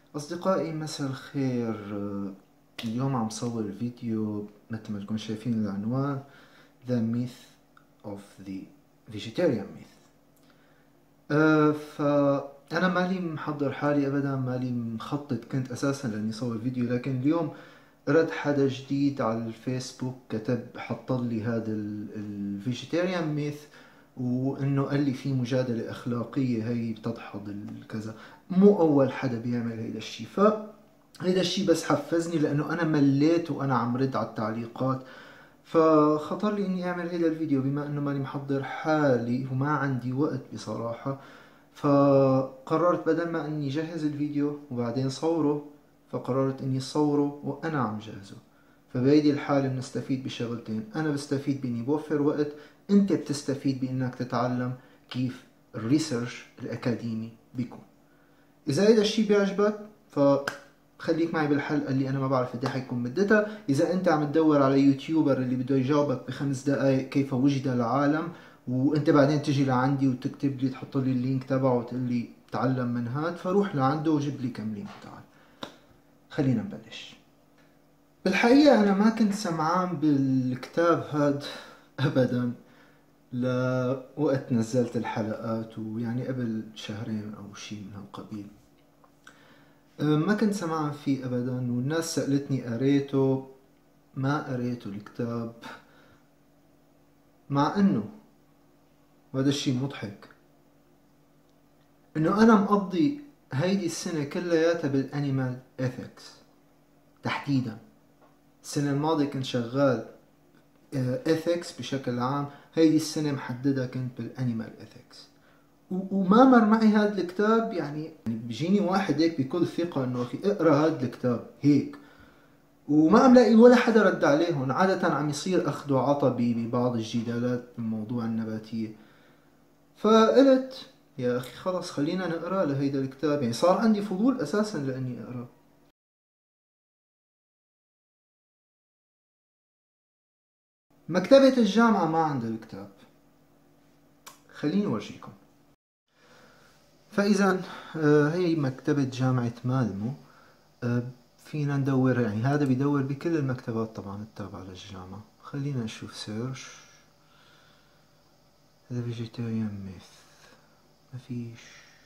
أصدقائي مساء الخير. اليوم عم صور فيديو مثل ما تكونوا شايفين العنوان The Myth of the Vegetarian Myth. فأنا مالي محضر حالي أبدا، مالي مخطط كنت أساسا لأني صور فيديو، لكن اليوم رد حدا جديد على الفيسبوك كتب حط لي هذا الفيجيتيريان ميث، وانه قال لي في مجادلة اخلاقية هي بتدحض الكذا. مو اول حدا بيعمل هيدا الشي، فهيدا الشي بس حفزني لانه انا مليت وانا عم رد على التعليقات. فخطر لي اني اعمل هيدا الفيديو بما انه ماني محضر حالي وما عندي وقت بصراحة. فقررت بدل ما اني جهز الفيديو وبعدين صوره، فقررت اني صوره وانا عم جهزه. فبهيدي الحالة بنستفيد بشغلتين، انا بستفيد باني بوفر وقت، انت بتستفيد بانك تتعلم كيف الريسيرش الاكاديمي بيكون. اذا هيدا الشي بيعجبك فخليك معي بالحلقة اللي انا ما بعرف قد ايه حيكون مدتها. اذا انت عم تدور على يوتيوبر اللي بده يجاوبك ب5 دقائق كيف وجد العالم، وانت بعدين تجي لعندي وتكتب لي تحط لي اللينك تبعه وتقول لي تعلم من هاد، فروح لعنده وجيب لي كم لينك. تعال خلينا نبلش. بالحقيقة أنا ما كنت سمعان بالكتاب هاد أبدا لوقت نزلت الحلقات، ويعني قبل شهرين أو شي من هالقبيل. ما كنت سمعان فيه أبدا، والناس سألتني قريته، ما قريته الكتاب. مع أنه وهذا الشي مضحك، أنه أنا مقضي هيدي السنة كلياتها بالأنيمال إثكس تحديدا. السنة الماضية كنت شغال إثكس بشكل عام، هيدي السنة محددة كنت بالأنيمال إثكس. وما مر معي هذا الكتاب، يعني بيجيني واحد هيك بكل ثقة انه اخي اقرا هذا الكتاب هيك، وما عم لاقي ولا حدا رد عليهم. عادة عم يصير اخذ وعطى ببعض الجدالات بموضوع النباتية. فقلت يا اخي خلص خلينا نقرا لهيدا الكتاب، يعني صار عندي فضول اساسا لاني اقرا. مكتبة الجامعة ما عندها الكتاب، خليني اورجيكم. فاذا هي مكتبة جامعة مالمو. آه، فينا ندور، يعني هذا بيدور بكل المكتبات طبعا التابعة للجامعة. خلينا نشوف سيرش The Vegetarian Myth. مفيش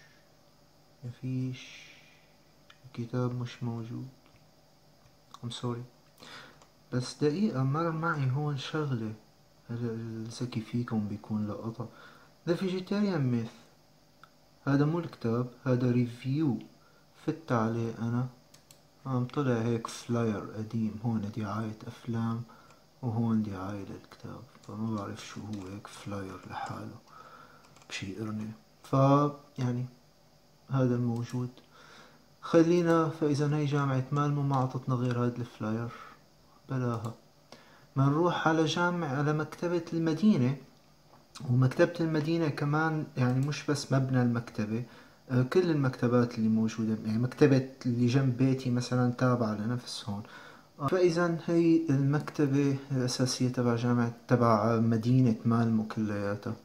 مفيش الكتاب مش موجود. I'm sorry. بس دقيقة، مر معي هون شغلة، هلا الذكي فيكم بيكون لقطة. The Vegetarian Myth هذا مو الكتاب، هذا ريفيو فت عليه أنا. عم طلع هيك فلاير قديم، هون دعاية أفلام وهون دعاية للكتاب، فما بعرف شو هو، هيك فلاير لحاله بشي قرنة. يعني هذا الموجود. خلينا، فإذا هي جامعة مالمو ما عطتنا غير هذا الفلاير، بلاها. منروح على على مكتبة المدينة. ومكتبة المدينة كمان يعني مش بس مبنى المكتبة، كل المكتبات اللي موجودة، يعني مكتبة اللي جنب بيتي مثلا تابعة لنفس هون. فإذا هي المكتبة الأساسية تبع تبع مدينة مالمو كلياتها.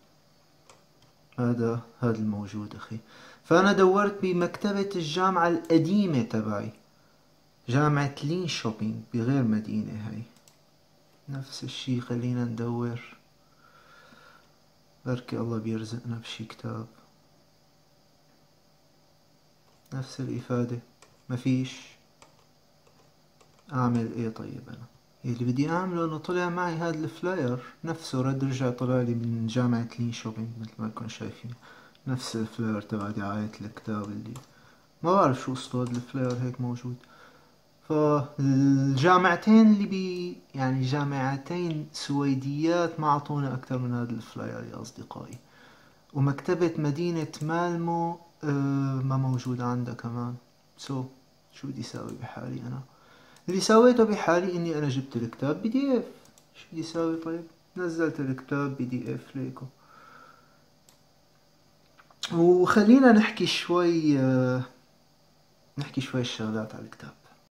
هذا الموجود أخي. فأنا دورت بمكتبة الجامعة القديمة تبعي، جامعة لين شوبينج بغير مدينة هاي. نفس الشي، خلينا ندور، بركي الله بيرزقنا بشي كتاب نفس الإفادة. مفيش. أعمل إيه طيب أنا؟ اللي بدي أعمله إنه طلع معي هذا الفلاير نفسه، رد رجع طلع لي من جامعة لين شوبينج مثل ما كنتم شايفين، نفس الفلاير تبع دعاية الكتاب اللي ما بعرف شو قصته. هذا الفلاير هيك موجود. فالجامعتين اللي يعني جامعتين سويديات ما عطونا أكثر من هذا الفلاير يا أصدقائي. ومكتبة مدينة مالمو ما موجودة عندها كمان. شو بدي ساوي بحالي أنا؟ اللي سويته بحالي إني أنا جبت الكتاب PDF. شو بدي ساوي طيب؟ نزلت الكتاب PDF ليكو. وخلينا نحكي شوي الشغلات على الكتاب.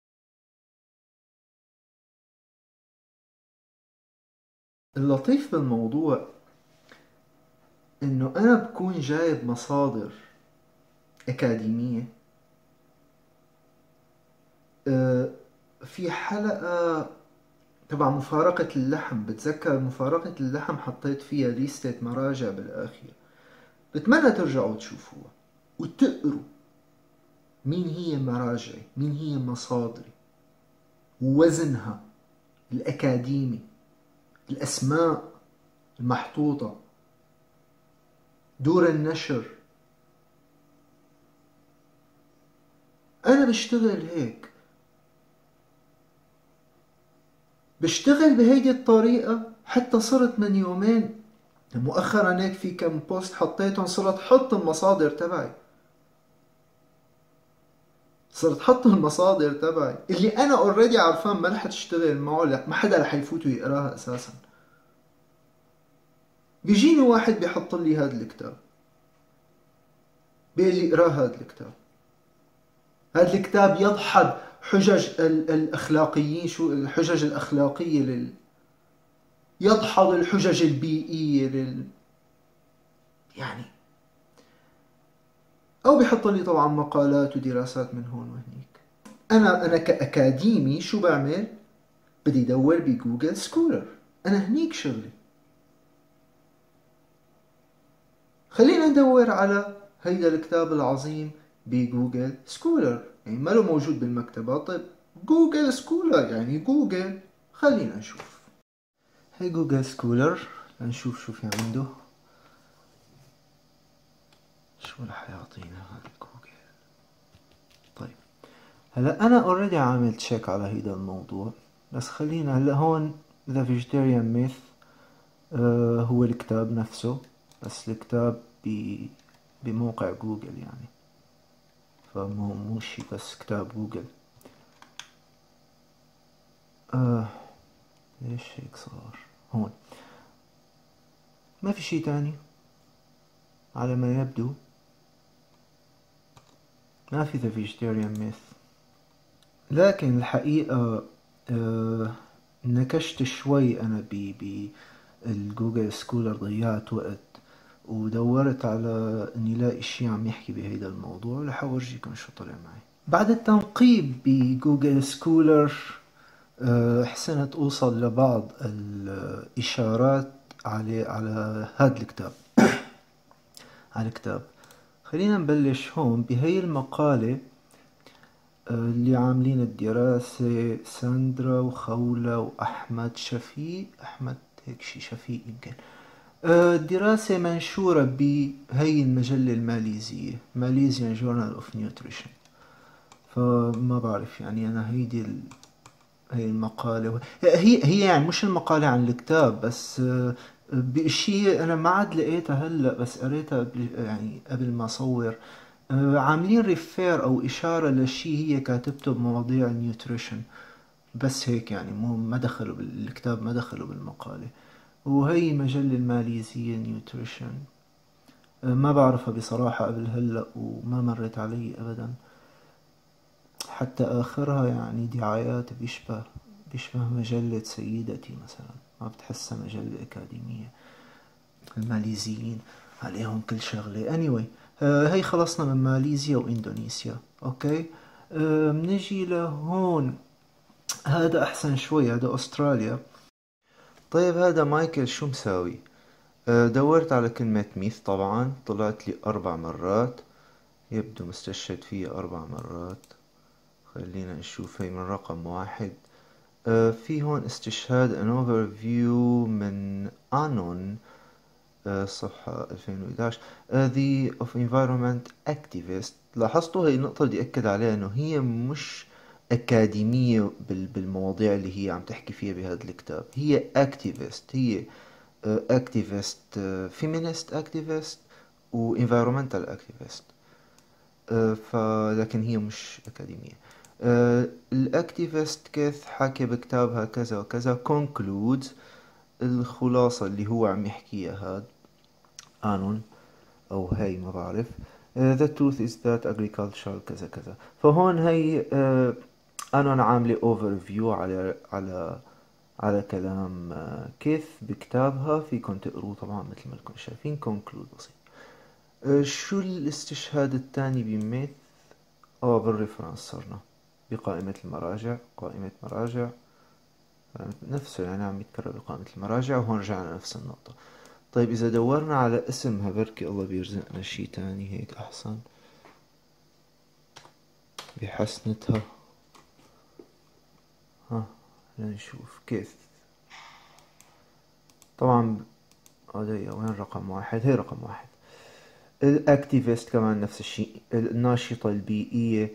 اللطيف بالموضوع انه انا بكون جايب مصادر اكاديمية، في حلقة تبع مفارقة اللحم، بتذكر مفارقة اللحم حطيت فيها ليستة مراجع بالآخر، بتمنى ترجعوا تشوفوها وتقروا مين هي مراجعي، مين هي مصادري، ووزنها الأكاديمي، الأسماء المحطوطة، دور النشر. أنا بشتغل هيك، بشتغل بهيدي الطريقة حتى صرت من يومين مؤخرا هيك في كم بوست حطيتهم، صرت حط المصادر تبعي، صرت حط المصادر تبعي اللي انا اوريدي عارفان ما رح تشتغل معه، لا ما حدا رح يفوت ويقراها اساسا. بيجيني واحد بيحط لي هذا الكتاب، بيقول لي اقرا هذا الكتاب، هذا الكتاب يدحض حجج الاخلاقيين، شو الحجج الاخلاقيه يدحض الحجج البيئيه يعني. او بيحط لي طبعا مقالات ودراسات من هون وهنيك. انا كاكاديمي شو بعمل؟ بدي ادور بجوجل سكولر، انا هنيك شغلي. خلينا ندور على هيدا الكتاب العظيم بجوجل سكولر، يعني ما له موجود بالمكتبة. طيب جوجل سكولر يعني جوجل، خلينا نشوف. هي جوجل سكولر، لنشوف شو في عنده. شو رح يعطينا هذا جوجل؟ طيب هلا انا اوريدي عامل تشيك على هيدا الموضوع، بس خلينا هلا هون The Vegetarian Myth. هو الكتاب نفسه، بس الكتاب بموقع جوجل يعني، فمو شي بس كتاب جوجل. ليش هيك صار؟ هون ما في شي تاني على ما يبدو، ما في The Vegetarian Myth. لكن الحقيقة نكشت شوي أنا بالجوجل سكولر، ضيعت وقت ودورت على اني لاقي شي عم يحكي بهيدا الموضوع، رح اورجيكم شو طلع معي. بعد التنقيب بجوجل سكولر حسنت اوصل لبعض الاشارات على هذا الكتاب. على الكتاب خلينا نبلش هون بهي المقالة اللي عاملين الدراسة ساندرا وخولة وأحمد شفيق، أحمد هيك شي شفيق يمكن. دراسة منشورة بهي المجلة الماليزية Malaysian Journal of Nutrition. فما بعرف يعني أنا هي المقالة هي يعني مش المقالة عن الكتاب بس، بشي أنا ما عاد لقيتها هلأ، بس قريتها قبل يعني قبل ما أصور. عاملين ريفير أو إشارة لشي هي كاتبته بمواضيع النيوتريشن، بس هيك يعني ما دخلوا بالكتاب، ما دخلوا بالمقالة. وهي مجلة الماليزية نيوتريشن، ما بعرفها بصراحة قبل هلأ وما مرت علي أبدا، حتى آخرها يعني دعايات بيشبه مجلة سيدتي مثلا، ما بتحسها مجلة أكاديمية. الماليزيين عليهم كل شغلة. anyway هي خلصنا من ماليزيا وإندونيسيا. أوكي منجي لهون، هذا أحسن شوي، هذا أستراليا. طيب هذا مايكل شو مساوي؟ دورت على كلمة ميث، طبعا طلعت لي 4 مرات، يبدو مستشهد فيها 4 مرات. خلينا نشوف، هي من رقم 1. في هون استشهاد an overview من أنون، صفحة 2011. The of environment activist. لاحظتوا هي النقطة اللي أكد عليها، إنه هي مش أكاديمية بالمواضيع اللي هي عم تحكي فيها بهذا الكتاب. هي activist، هي activist feminist activist و environmental activist. لكن هي مش أكاديمية. الأكتيفيست كيث حكى بكتابها كذا وكذا concludes، الخلاصة اللي هو عم يحكيها هاد آنون أو هي ما بعرف. the truth is that agriculture كذا كذا. فهون هي آنون عاملة overview على كلام كيث بكتابها، فيكن تقروه طبعا مثل ما لكم شايفين. conclude بسيط. شو الاستشهاد الثاني بميث؟ بالريفرنس صرنا. بقائمة المراجع، قائمة مراجع نفسه، يعني عم يتكرر بقائمة المراجع، وهون رجعنا نفس النقطة. طيب إذا دورنا على اسمها بركي الله بيرزقنا شي تاني هيك أحسن بحسنتها. ها لنشوف كيف. طبعا هذا وين رقم واحد؟ هي رقم واحد. الاكتيفيست كمان نفس الشيء، الناشطة البيئية.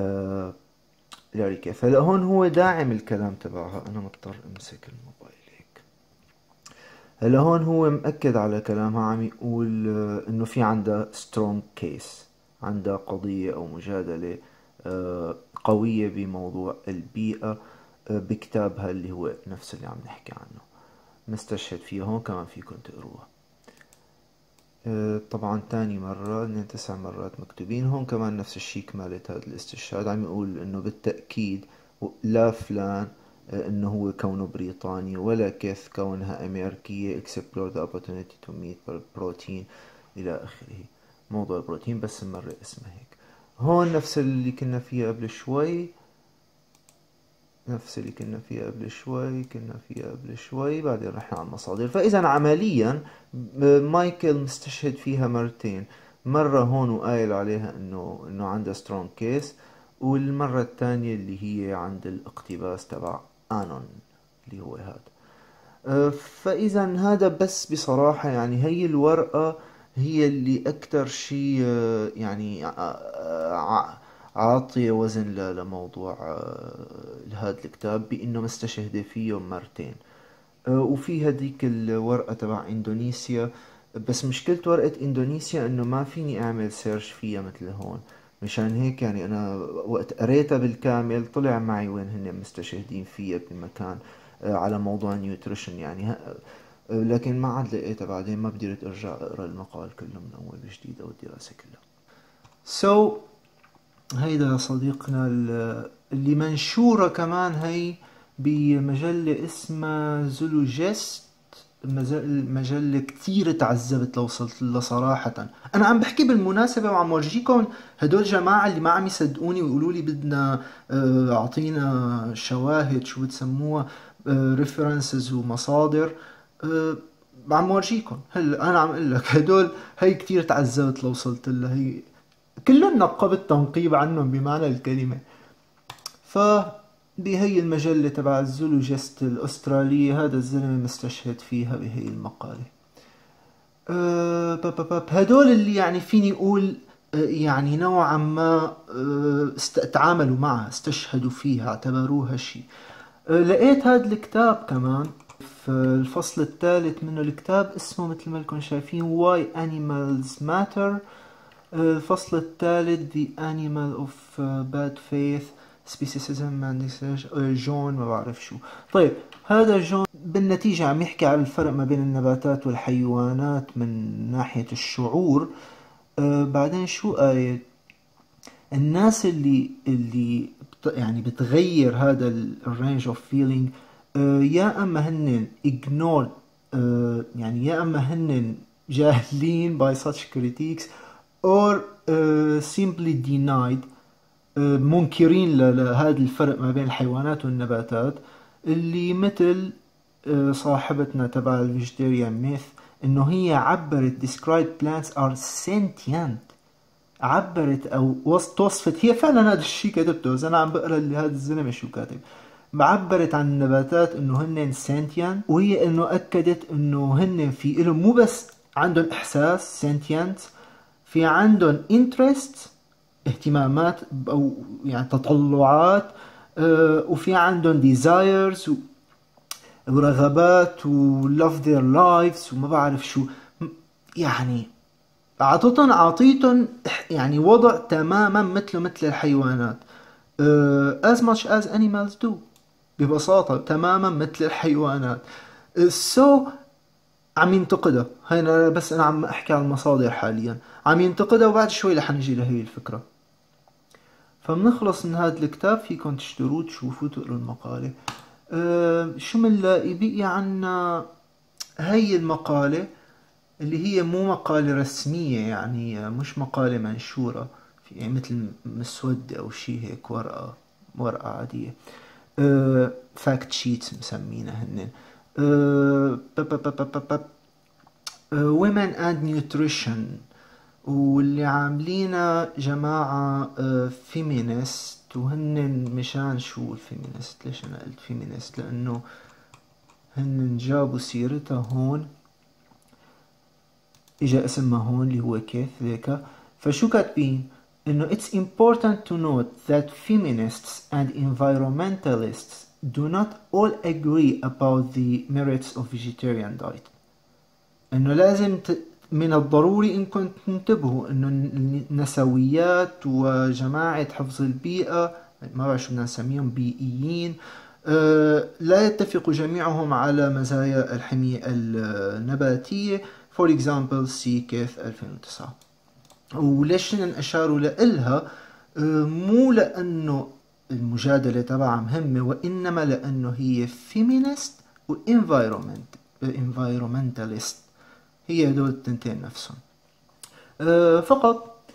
لاري كيف. هلا هون هو داعم الكلام تبعها. انا مضطر امسك الموبايل هيك. هلا هون هو مأكد على كلامها، عم يقول انه في عندها سترونج كيس، عندها قضية او مجادلة قوية بموضوع البيئة بكتابها اللي هو نفس اللي عم نحكي عنه، مستشهد فيه. هون كمان فيكم تقروها. طبعا تاني مرة، إن 9 مرات مكتوبين. هون كمان نفس الشي كمالة هذا الاستشهاد، عم يقول إنه بالتأكيد لا فلان إنه هو كونه بريطاني، ولا كيف كونها أمريكية explore the opportunity to meet protein إلى آخره. موضوع البروتين بس مرة اسمه هيك. هون نفس اللي كنا فيها قبل شوي، نفس اللي كنا فيها قبل شوي. بعدين رحنا على المصادر. فإذا عمليا مايكل مستشهد فيها مرتين، مرة هون وقايل عليها انه عندها سترونج كيس، والمرة الثانية اللي هي عند الاقتباس تبع آنون اللي هو هذا. فإذا هذا بس بصراحة، يعني هي الورقة هي اللي أكتر شيء يعني عاطية وزن لموضوع هذا الكتاب، بأنه مستشهدة فيه مرتين. وفي هديك الورقة تبع إندونيسيا، بس مشكلة ورقة إندونيسيا إنه ما فيني أعمل سيرش فيها مثل هون. مشان هيك يعني أنا وقت قريتها بالكامل طلع معي وين هن مستشهدين فيها بمكان على موضوع نيوتريشن يعني. لكن ما عاد لقيتها بعدين، ما قدرت أرجع أقرأ المقال كله من أول وجديد أو الدراسة كلها. هيدا صديقنا اللي منشورة كمان هي بمجلة اسمها زولوجيست. مجلة كتير تعذبت لو وصلت لها صراحة. أنا عم بحكي بالمناسبة وعم ورجيكم هدول جماعة اللي ما عم يصدقوني ويقولوا لي بدنا أعطينا شواهد، شو بتسموها، ريفرنسز ومصادر. عم ورجيكم هلا. أنا عم أقول لك هدول هي كتير تعذبت لو وصلت لها. هي كلهم نقبت تنقيب عنهم بمعنى الكلمة. فبهي المجلة تبع الزولوجيست الأسترالية هذا الزلمة مستشهد فيها بهي المقالة. هدول اللي يعني فيني أقول يعني نوعا ما تعاملوا معها، استشهدوا فيها، اعتبروها شيء. لقيت هذا الكتاب كمان في الفصل الثالث منه. الكتاب اسمه مثل ما لكم شايفين Why Animals Matter. الفصل الثالث The Animal of Bad Faith Speciesism and جون ما بعرف شو. طيب هذا جون بالنتيجة عم يحكي على الفرق ما بين النباتات والحيوانات من ناحية الشعور. بعدين شو قايل؟ الناس اللي يعني بتغير هذا الرينج اوف فيلينج، يا اما هن ignored، يعني يا اما هن جاهلين by such critiques or simply denied، منكرين لهذا الفرق ما بين الحيوانات والنباتات. اللي مثل صاحبتنا تبع الفيجيتيريان ميث، انه هي عبرت described plants are sentient. عبرت او توصفت، هي فعلا هذا الشيء كتبته، اذا انا عم بقرا اللي هذا الزلمه شو كاتب. عبرت عن النباتات انه هن سنتيان، وهي انه اكدت انه هن في لهم مو بس عندهم احساس سنتيانت، في عندهم انترست اهتمامات او يعني تطلعات، وفي عندهم ديزايرز ورغبات و love their lives وما بعرف شو. يعني عطيتهم يعني وضع تماما مثل الحيوانات. as much as animals do، ببساطة تماما مثل الحيوانات. عم ينتقدها. هاي أنا بس أنا عم أحكي عن المصادر حاليا. عم ينتقدها وبعد شوي رح نجي لهي الفكرة. فبنخلص من هذا الكتاب، فيكم تشتروه تشوفوه تقروا المقالة. شو منلاقي بقي عنا؟ هي المقالة اللي هي مو مقالة رسمية، يعني مش مقالة منشورة، يعني مثل مسودة أو شي هيك ورقة ورقة عادية. فاكت شيتس مسمينها هن. women and nutrition، واللي عاملينها جماعة فيمينست، وهن مشان شو الفيمينست؟ ليش انا قلت فيمينست؟ لانه هن جابوا سيرتها هون، اجا اسمها هون اللي هو كيث ذيك. فشو كاتبين؟ انه it's important to note that feminists and environmentalists do not all agree about the merits of vegetarian diet. انه لازم من الضروري انكم تنتبهوا انه النسويات وجماعة حفظ البيئة، ما بعرف شو بدنا نسميهم، بيئيين، لا يتفق جميعهم على مزايا الحمية النباتية. for example سي كيث 2009. وليش أشاروا لإلها؟ مو لأنه المجادلة تبعها مهمة، وإنما لأنه هي feminist و environmentalist، هي هدول التنتين نفسهم. فقط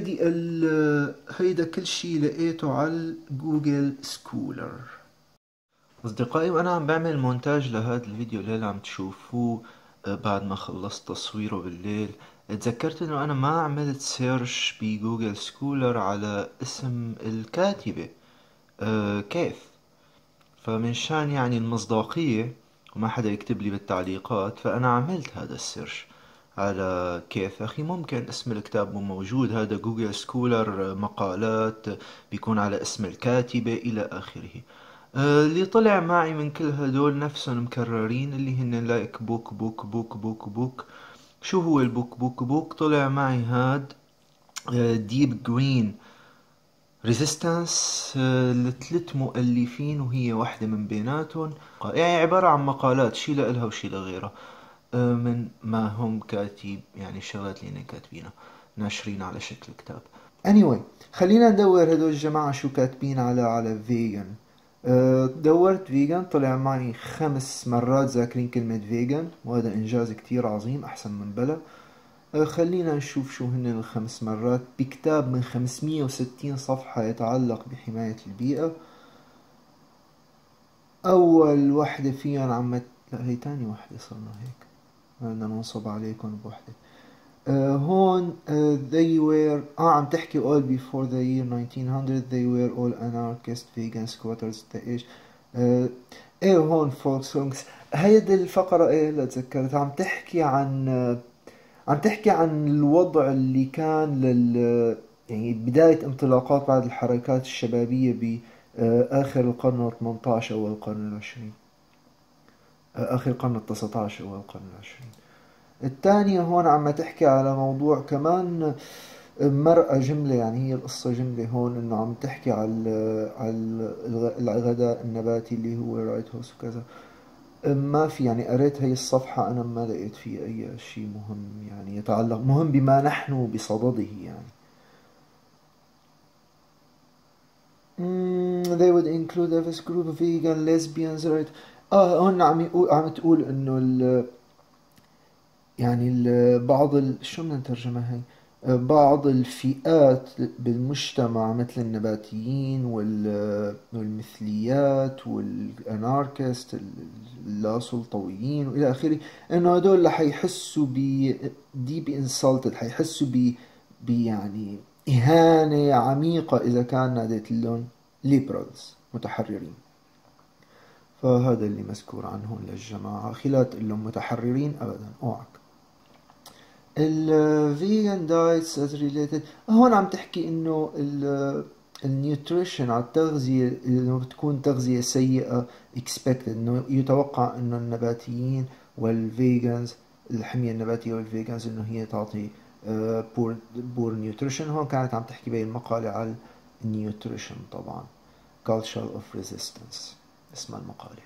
هيدا كل شي لقيته على جوجل سكولر. أصدقائي، وأنا عم بعمل مونتاج لهذا الفيديو اللي عم تشوفوه بعد ما خلصت تصويره بالليل، اتذكرت انه انا ما عملت سيرش بجوجل سكولر على اسم الكاتبة كيث. فمن شان يعني المصداقية وما حدا يكتب لي بالتعليقات، فانا عملت هذا السيرش على كيث. اخي ممكن اسم الكتاب مو موجود، هذا جوجل سكولر مقالات بيكون على اسم الكاتبة الى اخره. اللي طلع معي من كل هدول نفسهم مكررين، اللي هن لايك بوك بوك بوك بوك بوك. شو هو البوك بوك بوك؟ طلع معي هاد ديب جرين ريزيستانس لثلاث مؤلفين، وهي واحدة من بيناتهم، يعني عبارة عن مقالات شي لإلها وشي لغيرها من ما هم كاتب، يعني الشغلات اللي هن كاتبينها ناشرين على شكل كتاب. anyway خلينا ندور هدول الجماعة شو كاتبين على فيجن. دورت فيجن، طلع معي 5 مرات ذاكرين كلمة فيجن، وهذا إنجاز كتير عظيم، أحسن من بلا. خلينا نشوف شو هن ال5 مرات بكتاب من 560 صفحة يتعلق بحماية البيئة. أول وحدة فيهم لا، هي تاني وحدة، صرنا هيك بدنا ننصب عليكم بوحدة. هون they were عم تحكي all before the year 1900 they were all anarchist vegan squatters ايش. ايه هون فولك سونغز، هيدي الفقرة ايه اللي تذكرت، عم تحكي عن الوضع اللي كان يعني بداية انطلاقات بعض الحركات الشبابية بآخر القرن ال18 أول القرن ال20، آخر القرن ال19 أول القرن ال20. الثانية هون عم تحكي على موضوع كمان مرأة جملة، يعني هي القصة جملة هون، انه عم تحكي على الغداء النباتي اللي هو رايت هوس وكذا. ما في يعني، قريت هي الصفحة أنا ما لقيت فيه أي شيء مهم يعني يتعلق مهم بما نحن بصدده يعني. they would include this group of vegan lesbians right. هون عم تقول إنه يعني شو بدنا نترجمها هي، بعض الفئات بالمجتمع مثل النباتيين والمثليات والاناركست اللاسلطويين والى اخره، انه هدول رح يحسوا ديب انسلتد، حيحسوا يعني اهانة عميقة اذا كان ناديت لهم ليبرالز متحررين. فهذا اللي مذكور عنهم للجماعة، خلال لهم متحررين ابدا، اوعك. الفيجن دايتس از ريليتد، هون عم تحكي انه النيوتريشن على التغذية، انه بتكون تغذية سيئة expected، انه يتوقع انه النباتيين والفيجنز، الحمية النباتية والفيجنز انه هي تعطي بور نيوتريشن. هون كانت عم تحكي بين المقالة على النيوتريشن طبعا، culture of resistance اسمها المقالة.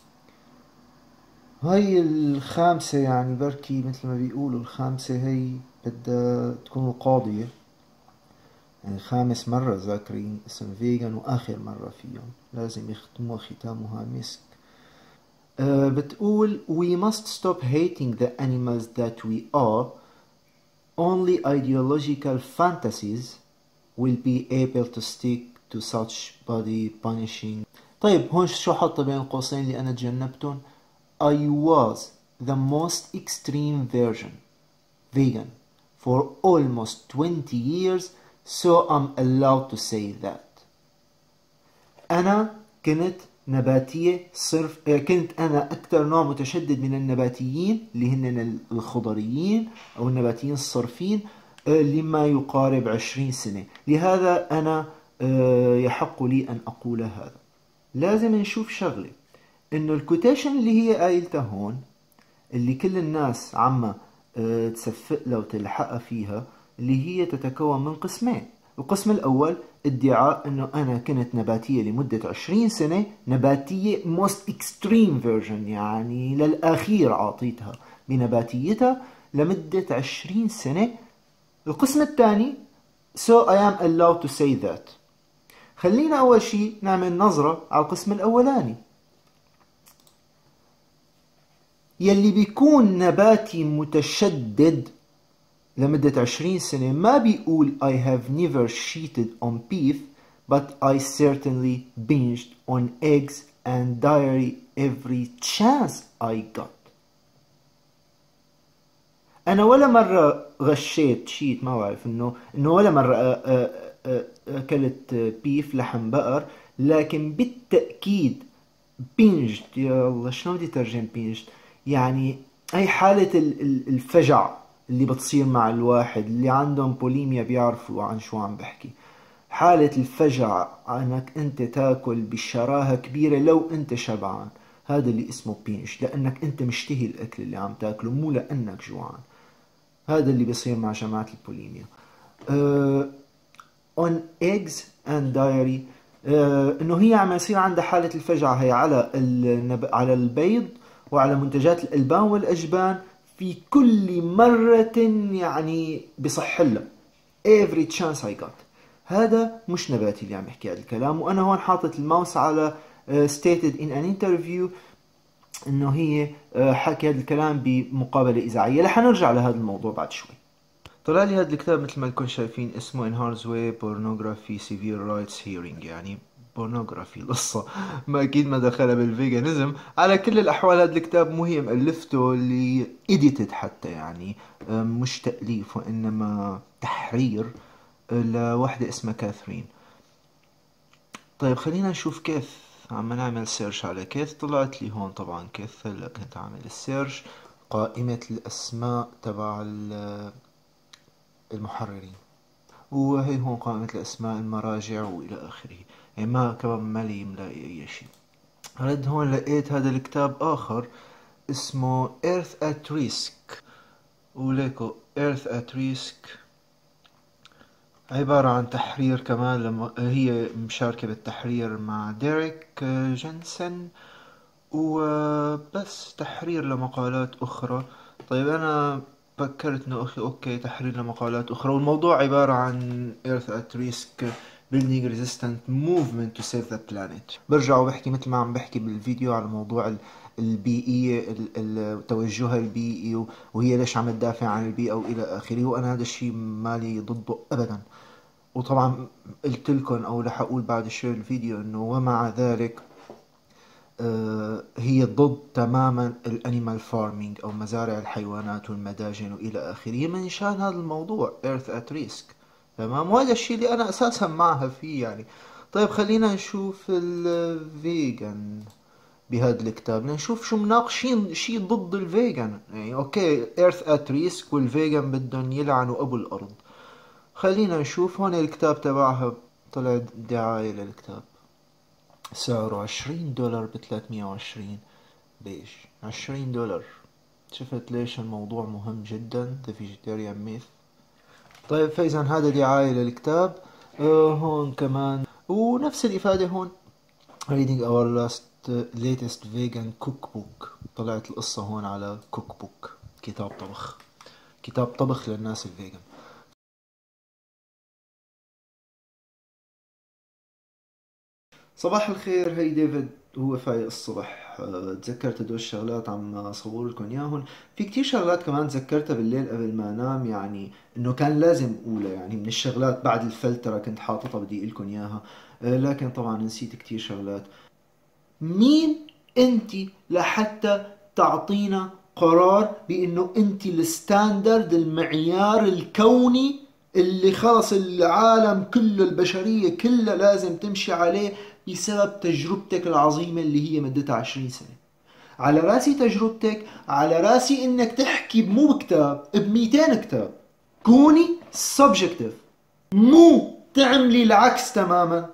هاي الخامسة يعني بركي مثل ما بيقولوا الخامسة هي بدها تكون القاضية، يعني 5 مرة ذاكرين اسم فيجن وآخر مرة فيهم لازم يختموا ختامها مسك. بتقول we must stop hating the animals that we are, only ideological fantasies will be able to stick to such body punishing. طيب هون شو حط بين قوسين اللي أنا تجنبتهم؟ I was the most extreme version vegan for almost 20 years, so I'm allowed to say that. أنا كنت نباتية صرف، كنت أنا أكثر نوع متشدد من النباتيين اللي هن الخضريين أو النباتيين الصرفين لما يقارب 20 سنة. لهذا أنا يحق لي أن أقول هذا. لازم نشوف شغلة، إنه الكوتيشن اللي هي قايلتها هون اللي كل الناس عم تسفق لها وتلحقها فيها، اللي هي تتكون من قسمين. القسم الأول ادعاء انه انا كنت نباتية لمدة 20 سنة، نباتية most extreme version، يعني للأخير عاطيتها بنباتيتها لمدة 20 سنة. القسم الثاني so I am allowed to say that. خلينا أول شيء نعمل نظرة على القسم الأولاني. يلي بيكون نباتي متشدد لمدة 20 سنة ما بيقول I have never cheated on beef but I certainly binged on eggs and dairy every chance I got. أنا ولا مرة غشيت شيت، ما بعرف إنه ولا مرة أكلت بيف لحم بقر، لكن بالتأكيد بينجد. يا الله شلون بدي ترجم بينجد؟ يعني أي حالة الفجع اللي بتصير مع الواحد اللي عندهم بوليميا بيعرفوا عن شو عم بحكي. حالة الفجع انك انت تاكل بشراهة كبيرة لو انت شبعان، هذا اللي اسمه بينج، لانك انت مشتهي الاكل اللي عم تاكله مو لانك جوعان. هذا اللي بيصير مع جماعة البوليميا. on eggs and dairy، انه هي عم يصير عندها حالة الفجعة هي على البيض وعلى منتجات الالبان والاجبان في كل مرة يعني بصح لها every chance I got. هذا مش نباتي اللي عم يحكي هذا الكلام، وانا هون حاطط الماوس على stated in an interview انه هي حكي هذا الكلام بمقابلة اذاعية. رح نرجع لهذا الموضوع بعد شوي. طلع لي هذا الكتاب مثل ما لكم شايفين اسمه In Harm's Way Pornography Severe Rights Hearing، يعني بورنوغرافي القصة ما أكيد ما دخلها بالفيجانيزم. على كل الأحوال هذا الكتاب مو هي مؤلفته اللي إديتد حتى، يعني مش تأليف وإنما تحرير لوحدة اسمها كاثرين. طيب خلينا نشوف كيف عم نعمل سيرش على كيث. طلعت لي هون طبعا كيث. هلا كنت عامل السيرش قائمة الأسماء تبع المحررين، وهي هون قائمة الأسماء المراجع وإلى آخره. يعني ما كمان مالي ملاقي أي شيء. رد هون لقيت هذا الكتاب آخر اسمه Earth at Risk، وليكو Earth at Risk عبارة عن تحرير كمان، لما هي مشاركة بالتحرير مع ديريك جنسن، وبس تحرير لمقالات أخرى. طيب أنا فكرت إنه أوكي تحرير لمقالات أخرى، والموضوع عبارة عن Earth at Risk Building Resistant Movement to Save the Planet. برجع وبحكي مثل ما عم بحكي بالفيديو على موضوع البيئية، توجهها البيئي، وهي ليش عم تدافع عن البيئة وإلى آخره، وأنا هذا الشيء مالي ضده أبدا. وطبعا قلت لكم أو رح أقول بعد شوي الفيديو إنه ومع ذلك هي ضد تماما الانيمال فارمينج او مزارع الحيوانات والمداجن والى اخره من شان هذا الموضوع Earth at Risk. تمام، وهذا الشيء اللي انا اساسا معها فيه يعني. طيب خلينا نشوف الفيجن بهذا الكتاب، نشوف شو مناقشين شيء ضد الفيجن. يعني اوكي Earth at Risk والفيجن بدهم يلعنوا ابو الارض. خلينا نشوف هون الكتاب تبعها. طلع دعاية للكتاب سعره $20 ب320. ليش $20؟ شفت ليش الموضوع مهم جدا The Vegetarian Myth. طيب فإذا هذا دعاية للكتاب. هون كمان ونفس الإفادة هون Reading our latest vegan cookbook. طلعت القصة هون على cookbook، كتاب طبخ، كتاب طبخ للناس الفيجن. صباح الخير، هي ديفيد هو فايق الصبح تذكرت هدول الشغلات عم صور لكم اياهم. في كتير شغلات كمان تذكرتها بالليل قبل ما انام، يعني انه كان لازم اقولها، يعني من الشغلات بعد الفلترة كنت حاططها بدي اقول لكم اياها. لكن طبعا نسيت كتير شغلات. مين انت لحتى تعطينا قرار بانه انت الستاندرد، المعيار الكوني اللي خلص العالم كله، البشرية كلها لازم تمشي عليه بسبب تجربتك العظيمة اللي هي مدتها 20 سنة؟ على راسي تجربتك، على راسي انك تحكي مو بكتاب، ب200 كتاب. كوني سبجكتيف، مو تعملي العكس تماما.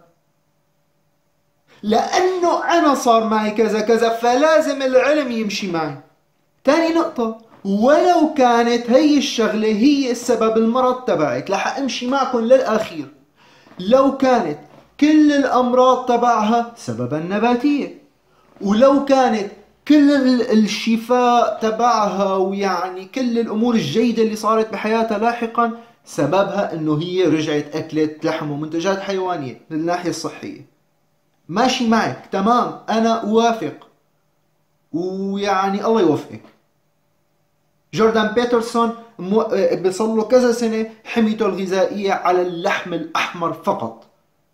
لأنه أنا صار معي كذا كذا فلازم العلم يمشي معي. تاني نقطة، ولو كانت هي الشغلة هي السبب المرض تبعك، رح أمشي معكم للأخير. لو كانت كل الأمراض تبعها سببا نباتية، ولو كانت كل الشفاء تبعها ويعني كل الأمور الجيدة اللي صارت بحياتها لاحقا سببها أنه هي رجعت أكلت لحم ومنتجات حيوانية من الناحية الصحية، ماشي معك تمام، أنا أوافق، ويعني الله يوفقك. جوردان بيترسون بيصل له كذا سنة حميته الغذائية على اللحم الأحمر فقط،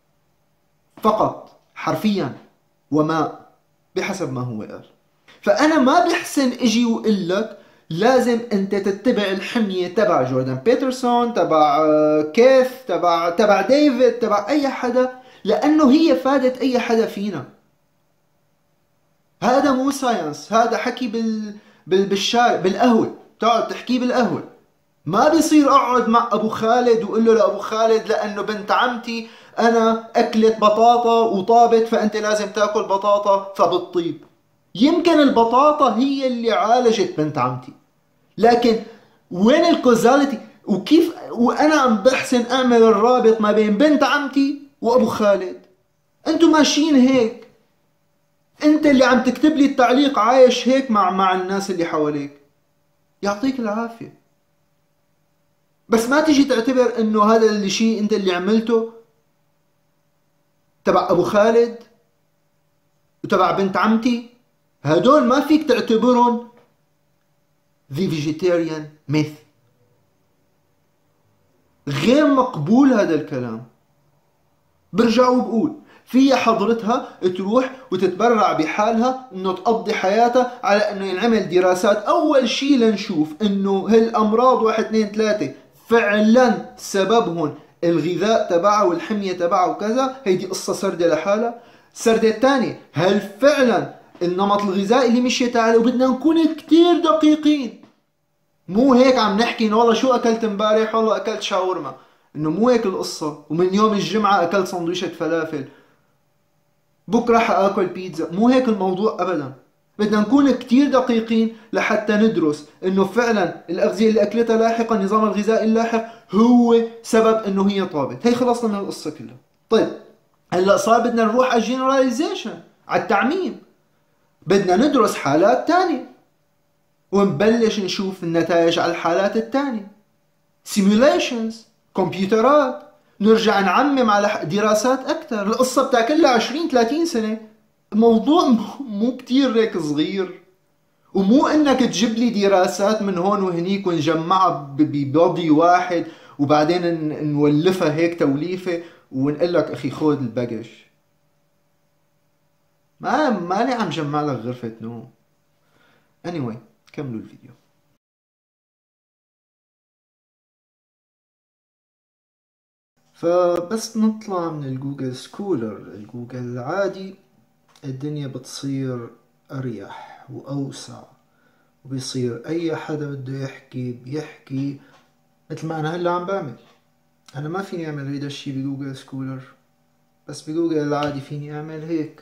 فقط حرفيا، وماء بحسب ما هو قال. فأنا ما بحسن اجي وقل لك لازم انت تتبع الحمية تبع جوردان بيترسون، تبع كيث، تبع ديفيد، تبع اي حدا، لانه هي فادت اي حدا فينا. هذا مو ساينس، هذا حكي بالشارع بالقهوة، تقعد تحكيه بالقهوة. ما بيصير اقعد مع ابو خالد واقول له لابو خالد لانه بنت عمتي انا اكلت بطاطا وطابت فانت لازم تاكل بطاطا فبتطيب. يمكن البطاطا هي اللي عالجت بنت عمتي، لكن وين الكوزاليتي؟ وكيف وانا عم بحسن اعمل الرابط ما بين بنت عمتي وابو خالد؟ انتوا ماشيين هيك، انت اللي عم تكتب لي التعليق عايش هيك مع الناس اللي حواليك. يعطيك العافية. بس ما تجي تعتبر انه هذا الشيء انت اللي عملته تبع ابو خالد وتبع بنت عمتي، هدول ما فيك تعتبرهم the vegetarian myth. غير مقبول هذا الكلام. برجع وبقول فيها حضرتها تروح وتتبرع بحالها انه تقضي حياتها على انه ينعمل دراسات اول شيء لنشوف انه هالامراض 1 2 3 فعلا سببهم الغذاء تبعها والحمية تبعها وكذا. هيدي قصة سردة لحالها. السردة الثانية، هل فعلا النمط الغذائي اللي مشيت عليه؟ وبدنا نكون كتير دقيقين، مو هيك عم نحكي انه والله شو اكلت امبارح، والله اكلت شاورما، انه مو هيك القصة. ومن يوم الجمعة اكلت سندويشة فلافل، بكرة حاكل بيتزا، مو هيك الموضوع ابدا. بدنا نكون كتير دقيقين لحتى ندرس انه فعلا الاغذية اللي اكلتها لاحقا، النظام الغذائي اللاحق هو سبب انه هي طابت. هي خلصنا من القصة كلها. طيب هلا صار بدنا نروح على الجنراليزيشن، على التعميم. بدنا ندرس حالات تانية ونبلش نشوف النتائج على الحالات التانية. سيميوليشنز، كمبيوترات، نرجع نعمم على دراسات أكثر. القصة بتاكلها 20-30 سنة. الموضوع مو كتير هيك صغير، ومو انك تجيب لي دراسات من هون وهنيك ونجمعها ببودي واحد وبعدين نولفها هيك توليفة ونقول لك اخي خذ البقش. ماني عم جمع لك غرفة نوم. anyway كملوا الفيديو. فبس نطلع من الجوجل سكولر، الجوجل العادي، الدنيا بتصير أريح وأوسع، وبيصير أي حدا بده يحكي بيحكي مثل ما أنا هلا عم بعمل. أنا ما فيني أعمل هيدا الشي بجوجل سكولر، بس بجوجل العادي فيني أعمل هيك،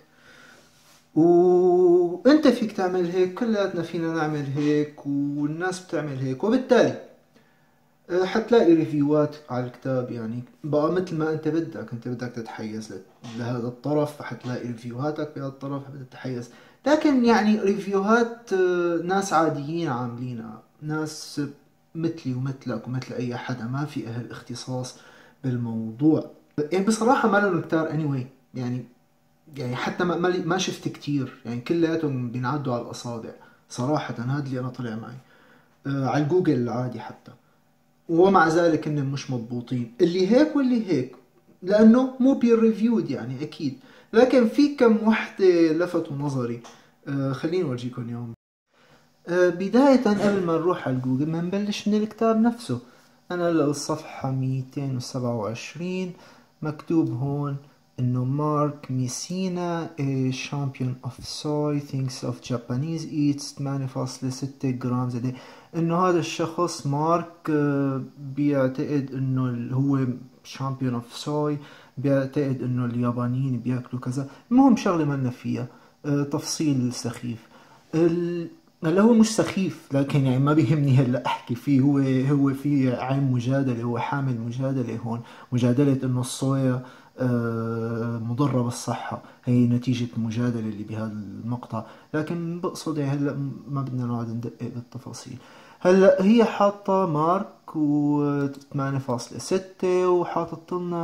وأنت فيك تعمل هيك، كلياتنا فينا نعمل هيك، والناس بتعمل هيك. وبالتالي حتلاقي ريفيوات على الكتاب، يعني بقى مثل ما انت بدك تتحيز لهذا الطرف، فحتلاقي ريفيوهاتك بهذا الطرف بتتحيز. لكن يعني ريفيوهات ناس عاديين عاملينها، ناس مثلي ومثلك ومثل اي حدا ما في اختصاص بالموضوع. يعني بصراحة ما لهم كتار anyway. يعني يعني حتى ما شفت كتير، يعني كلياتهم بينعدوا على الأصابع صراحة. هذا اللي أنا طلع معي على الجوجل العادي حتى. ومع ذلك إنهم مش مضبوطين، اللي هيك واللي هيك، لأنه مو بير ريفيود يعني أكيد. لكن في كم وحدة لفتوا نظري، خليني أورجيكم إياهم. بداية قبل ما نروح على جوجل ما نبلش من الكتاب نفسه. أنا هلا الصفحة 227 مكتوب هون إنه مارك ميسينا champion of soy thinks of Japanese eats 8.6 جرام زي. إنه هذا الشخص مارك بيعتقد إنه هو champion of soy، بيعتقد إنه اليابانيين بياكلوا كذا. المهم شغلة مالنا فيها، تفصيل سخيف. هلا هو مش سخيف، لكن يعني ما بيهمني هلا احكي فيه. هو في عين مجادله، هو حامل مجادله هون، مجادله انه الصويا مضره بالصحه، هي نتيجه المجادله اللي بهذا المقطع. لكن بقصد يعني هلا ما بدنا نقعد ندقق بالتفاصيل. هلا هي حاطه مارك و 8.6 وحاطط لنا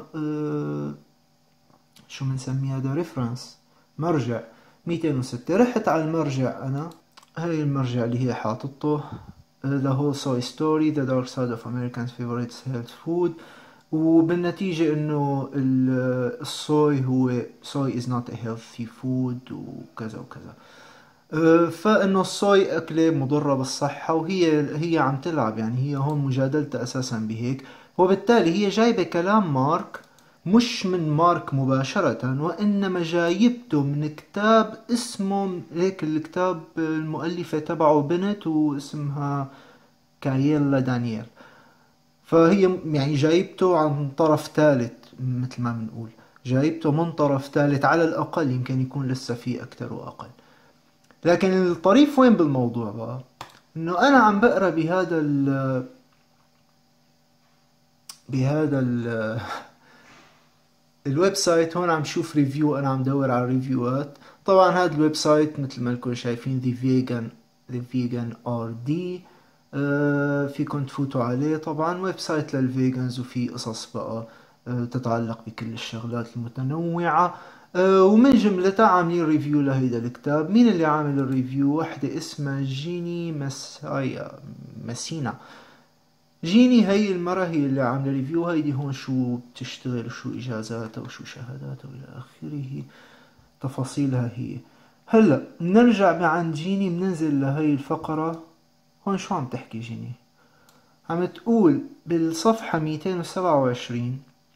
شو بنسميه هذا، ريفرنس، مرجع 206. رحت على المرجع انا، هاي المرجع اللي هي حاطته The Whole Soy Story The Dark Side of Americans Favorite Health Food. وبالنتيجة انه الصوي هو soy is not a healthy food وكذا وكذا. فانه الصوي اكلة مضرة بالصحة، وهي عم تلعب يعني، هي هون مجادلتها اساسا بهيك. وبالتالي هي جايبة كلام مارك مش من مارك مباشرة، وإنما جايبته من كتاب اسمه هيك، الكتاب المؤلفة تبعه بنت واسمها كاييلا دانييل. فهي يعني جايبته عن طرف ثالث، مثل ما بنقول جايبته من طرف ثالث على الأقل، يمكن يكون لسه في أكتر وأقل. لكن الطريف وين بالموضوع بقى، إنه أنا عم بقرأ بهذا الويب سايت هون، عم شوف ريفيو، انا عم دور على ريفيوات. طبعا هذا الويب سايت مثل ما لكم شايفين The Vegan RD. فيكم تفوتوا عليه. طبعا ويب سايت للفيجنز، وفي قصص بقى تتعلق بكل الشغلات المتنوعة. ومن جملتها عاملين ريفيو لهيدا الكتاب. مين اللي عامل الريفيو؟ وحدة اسمها جيني مسينا. جيني هي المرة هي اللي عاملة ريفيو. هيدي هون شو بتشتغل وشو إجازاتها وشو شهاداتها وإلى آخره، تفاصيلها هي. هلا بنرجع عند جيني، بننزل لهي الفقرة. هون شو عم تحكي جيني؟ عم تقول بالصفحة 227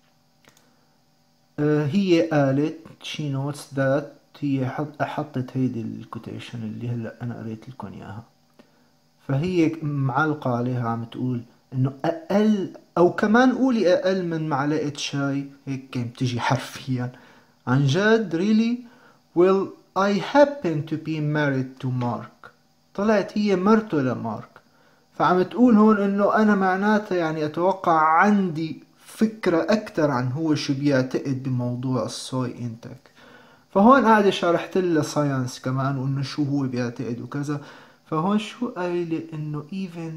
هي قالت she notes that، هي حطت هيدي الكوتيشن اللي هلا أنا قريت لكم إياها. فهي معلقة عليها عم تقول انه اقل، او كمان قولي اقل من معلقة شاي، هيك كان بتجي حرفيا عن جد. really well I happen to be married to Mark. طلعت هي مرته لمارك. فعم تقول هون انه انا معناتها يعني اتوقع عندي فكرة اكتر عن هو شو بيعتقد بموضوع الصوي انتك. فهون قاعدة شرحت له ساينس كمان، وانه شو هو بيعتقد وكذا. فهون شو قايلة انه even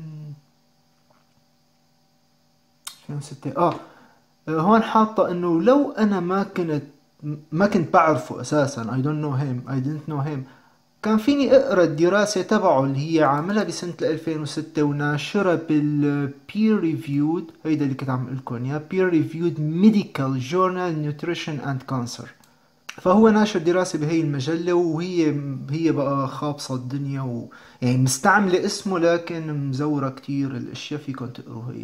2006 هون حاطة انه لو انا ما كنت بعرفه اساسا، I didn't know him، كان فيني اقرا الدراسة تبعه اللي هي عاملها بسنة 2006 وناشرها peer reviewed، هيدا اللي كنت عم لكم اياه، peer reviewed medical journal nutrition and cancer. فهو ناشر دراسة بهي المجلة، وهي بقى خابصة الدنيا، يعني مستعملة اسمه لكن مزورة كتير الاشياء. فيكم تقروا هي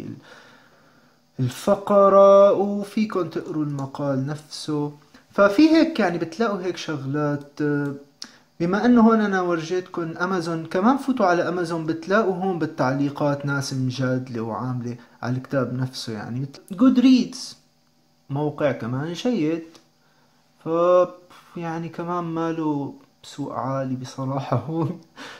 الفقرة، وفيكم تقروا المقال نفسه. ففي هيك يعني بتلاقوا هيك شغلات. بما انه هون انا ورجيتكم امازون، كمان فوتوا على امازون بتلاقوا هون بالتعليقات ناس مجادلة وعاملة على الكتاب نفسه. يعني جود ريدز موقع كمان جيد، ف يعني كمان ماله بسوق عالي بصراحة هون.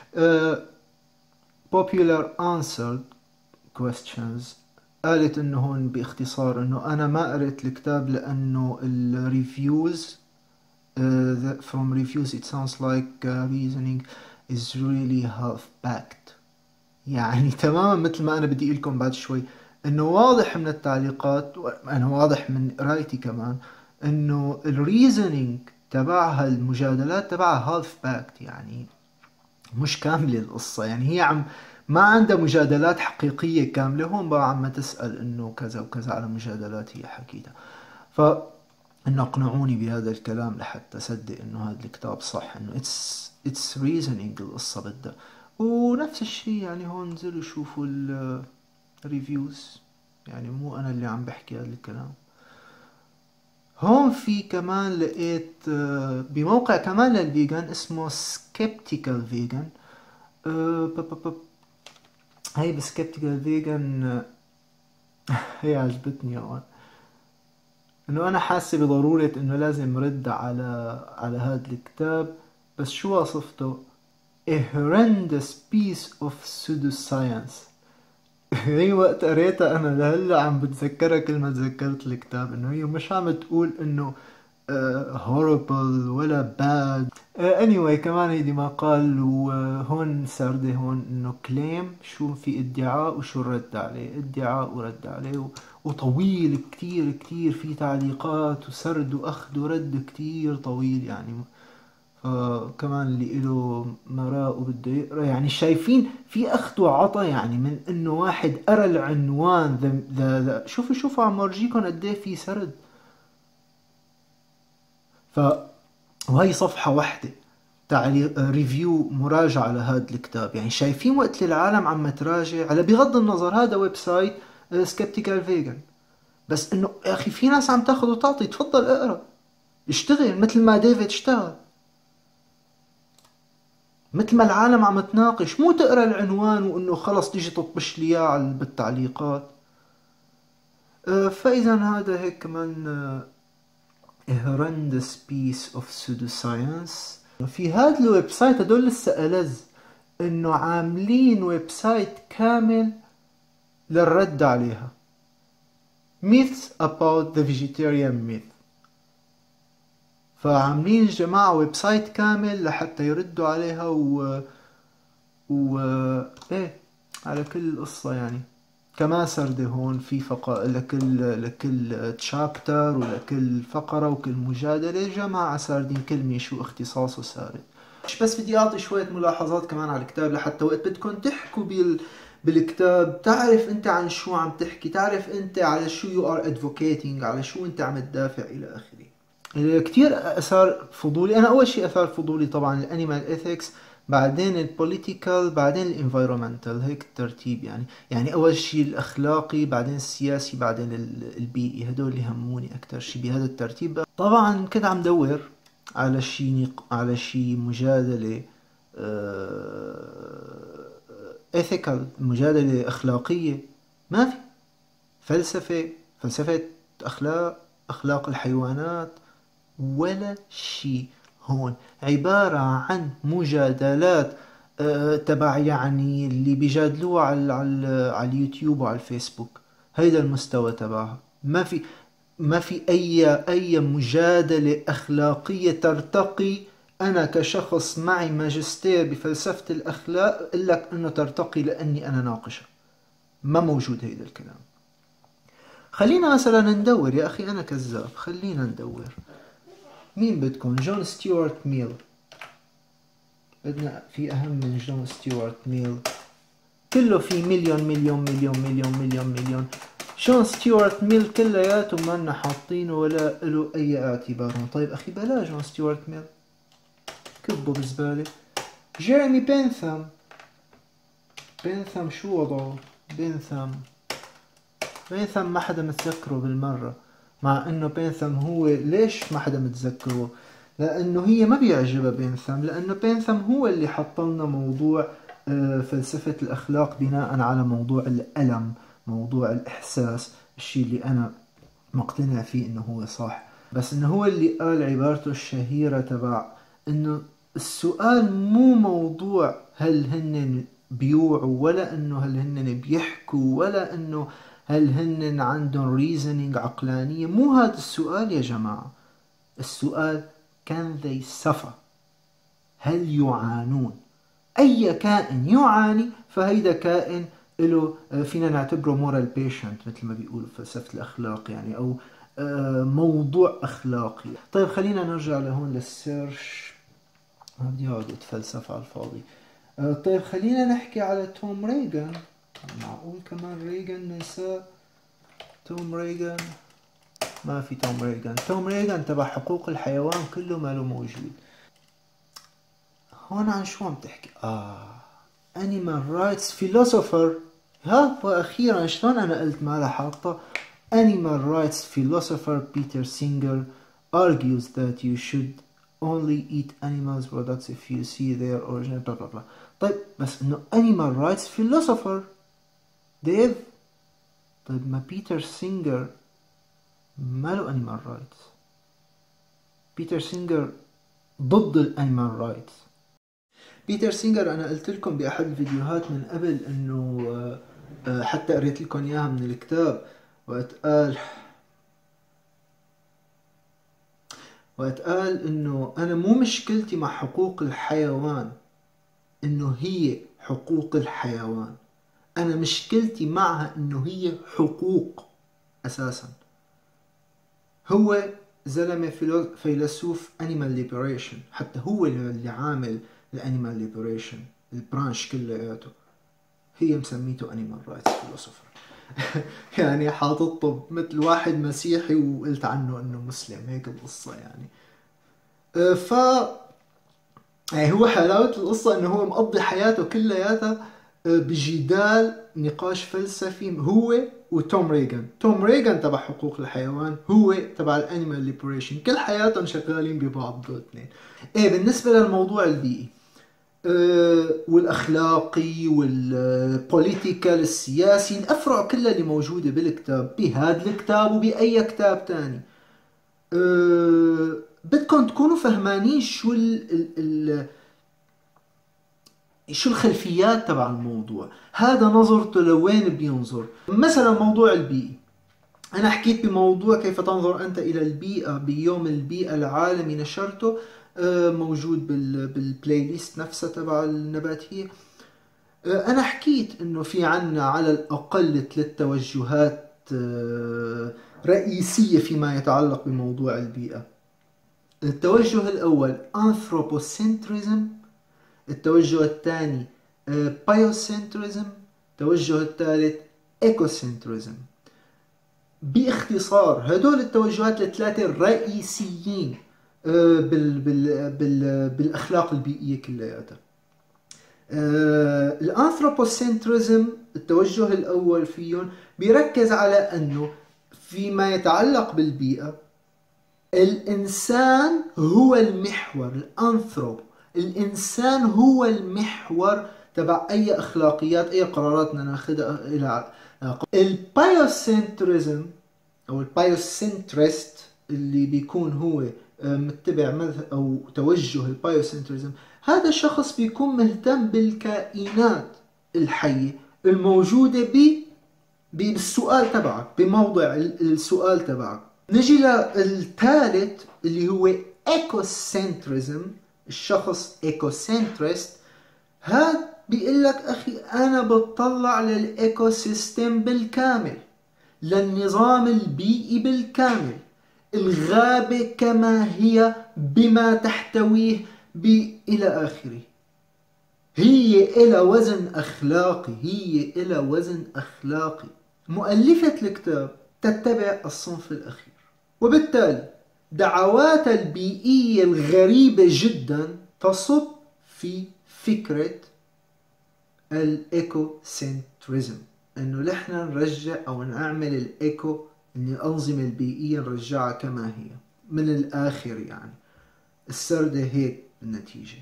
popular answered questions. قالت انه هون باختصار انه انا ما قريت الكتاب لانه الريفيوز from reviews it sounds like reasoning is really half backed. يعني تماما مثل ما انا بدي لكم بعد شوي، انه واضح من التعليقات وانا واضح من قرايتي كمان انه الريزنينج تبعها المجادلات تبعها هالف باكت، يعني مش كاملة القصة. يعني هي ما عندها مجادلات حقيقية كاملة. هون بقى عم تسأل انه كذا وكذا على مجادلات هي حكيتها. ف انه اقنعوني بهذا الكلام لحتى اصدق انه هذا الكتاب صح، انه اتس reasoning القصة بدها. ونفس الشيء يعني هون نزلوا شوفوا الريفيوز، يعني مو انا اللي عم بحكي هذا الكلام. هون في كمان لقيت بموقع كمان للفيجن اسمه سكيبتيكال فيجن. هاي بسكيبتيكال فيجن هي عجبتني هون، انه انا حاسه بضرورة انه لازم رد على هذا الكتاب. بس شو وصفته؟ a horrendous piece of pseudoscience. هي وقت قريتها انا لهلا عم بتذكرها كل ما تذكرت الكتاب، انه هي مش عم تقول انه horrible ولا bad. anyway كمان هيدي ما قال. وهون سردة هون انه claim، شو في ادعاء وشو الرد عليه، ادعاء ورد عليه. وطويل كتير كتير، في تعليقات وسرد واخذ ورد كتير طويل يعني. كمان اللي له مراء وبده يقرا يعني شايفين في اخذ وعطا، يعني من انه واحد قرا العنوان شوفوا عم ورجيكم قد ايه في سرد. ف وهي صفحة واحدة تعليق ريفيو مراجعة لهذا الكتاب. يعني شايفين وقت اللي العالم عم تراجع على، بغض النظر هذا ويب سايت سكيبتيكال فيجن، بس انه يا اخي في ناس عم تاخذ وتعطي، تفضل اقرا، اشتغل مثل ما ديفيد اشتغل، مثل ما العالم عم تناقش. مو تقرا العنوان وانه خلص تيجي تطبش لي اياه بالتعليقات. فاذا هذا هيك كمان a horrendous piece of pseudoscience. في هذا الويب سايت هدول لسه ألذ، انه عاملين ويب سايت كامل للرد عليها. myths about the vegetarian myth. فعاملين الجماعة ويب سايت كامل لحتى يردوا عليها ايه على كل القصة يعني. كمان سردة هون في لكل تشابتر ولكل فقرة وكل مجادلة جماعة ساردين كلمة شو اختصاصه سارد. مش بس بدي اعطي شوية ملاحظات كمان على الكتاب، لحتى وقت بدكم تحكوا بالكتاب تعرف انت عن شو عم تحكي، تعرف انت على شو you are advocating، على شو انت عم تدافع الى اخره. كتير اثار فضولي. انا اول شيء اثار فضولي طبعا الانيمال ايثكس، بعدين البوليتيكال، بعدين الانفايرومنتال، هيك الترتيب يعني. يعني اول شيء الاخلاقي، بعدين السياسي، بعدين البيئي. هدول اللي هموني اكثر شيء بهذا الترتيب. طبعا كنت عم دور على شيء مجادلة ايثيكال، مجادلة اخلاقية. ما في. فلسفة اخلاق الحيوانات، ولا شيء. هون عبارة عن مجادلات تبع يعني اللي بيجادلوها على اليوتيوب وعلى الفيسبوك. هيدا المستوى تبعها. ما في اي مجادلة اخلاقية ترتقي. انا كشخص معي ماجستير بفلسفة الاخلاق اقول لك انه ترتقي لاني انا ناقشها. ما موجود هيدا الكلام. خلينا مثلا ندور، يا اخي انا كذاب، خلينا ندور. مين بدكم؟ جون ستيوارت ميل. بدنا في أهم من جون ستيوارت ميل؟ كله في مليون مليون مليون مليون مليون مليون. جون ستيوارت ميل كلياته ما لنا حاطينه ولا له أي اعتبار. طيب أخي بلا جون ستيوارت ميل، كبه بزبالة. جيريمي بنثام شو وضعه؟ بنثام ما حدا متذكره بالمرة. مع انه بينثم هو، ليش ما حدا متذكره؟ لانه هي ما بيعجبها بينثم، لانه بينثم هو اللي حط لنا موضوع فلسفة الاخلاق بناء على موضوع الالم، موضوع الاحساس، الشيء اللي انا مقتنع فيه انه هو صح. بس انه هو اللي قال عبارته الشهيرة تبع انه السؤال مو موضوع هل هن بيوعوا، ولا انه هل هن بيحكوا، ولا انه هل هن عندهم reasoning عقلانية. مو هذا السؤال يا جماعة. السؤال can they suffer؟ هل يعانون؟ أي كائن يعاني فهيدا كائن له فينا نعتبره moral patient مثل ما بيقولوا فلسفة الأخلاق يعني، أو موضوع أخلاقي. طيب خلينا نرجع لهون للسيرش، ما بدي أقعد أتفلسف على الفاضي. طيب خلينا نحكي على توم ريغان. معقول كمان ريغان ننساه؟ توم ريغان، ما في توم ريغان. توم ريغان تبع حقوق الحيوان كله ما له موجود. هون عن شو عم تحكي؟ Animal Rights Philosopher. ها وأخيرا شلون أنا قلت ما لها حاطة. Animal Rights Philosopher Peter Singer argues that you should only eat animals products if you see their origin blah blah blah. طيب بس إنه Animal Rights Philosopher ديف. طيب ما بيتر سينجر ما له Animal Rights. بيتر سينجر ضد الأنيمال رايتس. بيتر سينجر أنا قلت لكم بأحد الفيديوهات من قبل إنه حتى قريت لكم إياها من الكتاب، وقال إنه أنا مو مشكلتي مع حقوق الحيوان إنه هي حقوق الحيوان، أنا مشكلتي معها إنه هي حقوق أساسا. هو زلمة فيلسوف Animal Liberation، حتى هو اللي عامل الانيمال ليبريشن البرانش كلياته، هي مسميته انيمال رايتس فيلوسوفر. يعني حاططه مثل واحد مسيحي وقلت عنه انه مسلم، هيك القصة يعني. يعني هو حلاوة القصة انه هو مقضي حياته كلياتها بجدال نقاش فلسفي، هو وتوم ريغان. توم ريغان تبع حقوق الحيوان، هو تبع الانيمال ليبريشن، كل حياتهم شغالين ببعض دول اثنين. بالنسبة للموضوع البيئي والاخلاقي والبوليتيكال السياسي، الافرع كلها اللي موجوده بالكتاب، بهذا الكتاب وباي كتاب تاني، بدكم تكونوا فهمانين شو الخلفيات تبع الموضوع. هذا نظرته لوين بينظر. مثلا موضوع البيئي، انا حكيت بموضوع كيف تنظر انت الى البيئه بيوم البيئه العالمي، نشرته موجود بالبلاي ليست نفسها تبع النباتية. أنا حكيت إنه في عنا على الأقل 3 توجهات رئيسية فيما يتعلق بموضوع البيئة. التوجه الأول anthropocentrism، التوجه الثاني biocentrism، التوجه الثالث ecocentrism. باختصار هدول التوجهات الثلاثة الرئيسيين بالاخلاق البيئيه كلياتها. الانثروبوسنتريزم التوجه الاول فيهم بيركز على انه فيما يتعلق بالبيئه الانسان هو المحور. الانسان هو المحور تبع اي اخلاقيات، اي قرارات بدنا ناخذها الى البايوسنتريزم او البايوسنترست اللي بيكون هو متبع مذهب او توجه البايوسنتريزم. هذا الشخص بيكون مهتم بالكائنات الحية الموجودة بالسؤال تبعك، بموضع السؤال تبعك. نجي للثالث اللي هو ايكوسنتريزم، الشخص ايكوسنترست. هذا بيقول لك اخي انا بتطلع للايكو سيستم بالكامل، للنظام البيئي بالكامل، الغابة كما هي بما تحتويه إلى آخره. هي إلى وزن أخلاقي، هي إلى وزن أخلاقي. مؤلفة الكتاب تتبع الصنف الأخير، وبالتالي دعواتها البيئية الغريبة جدا تصب في فكرة الإيكوسنتريزم، إنه نحن نرجع أو نعمل الإيكو، إن الأنظمة البيئية نرجعها كما هي من الآخر. يعني السردة هيك النتيجة.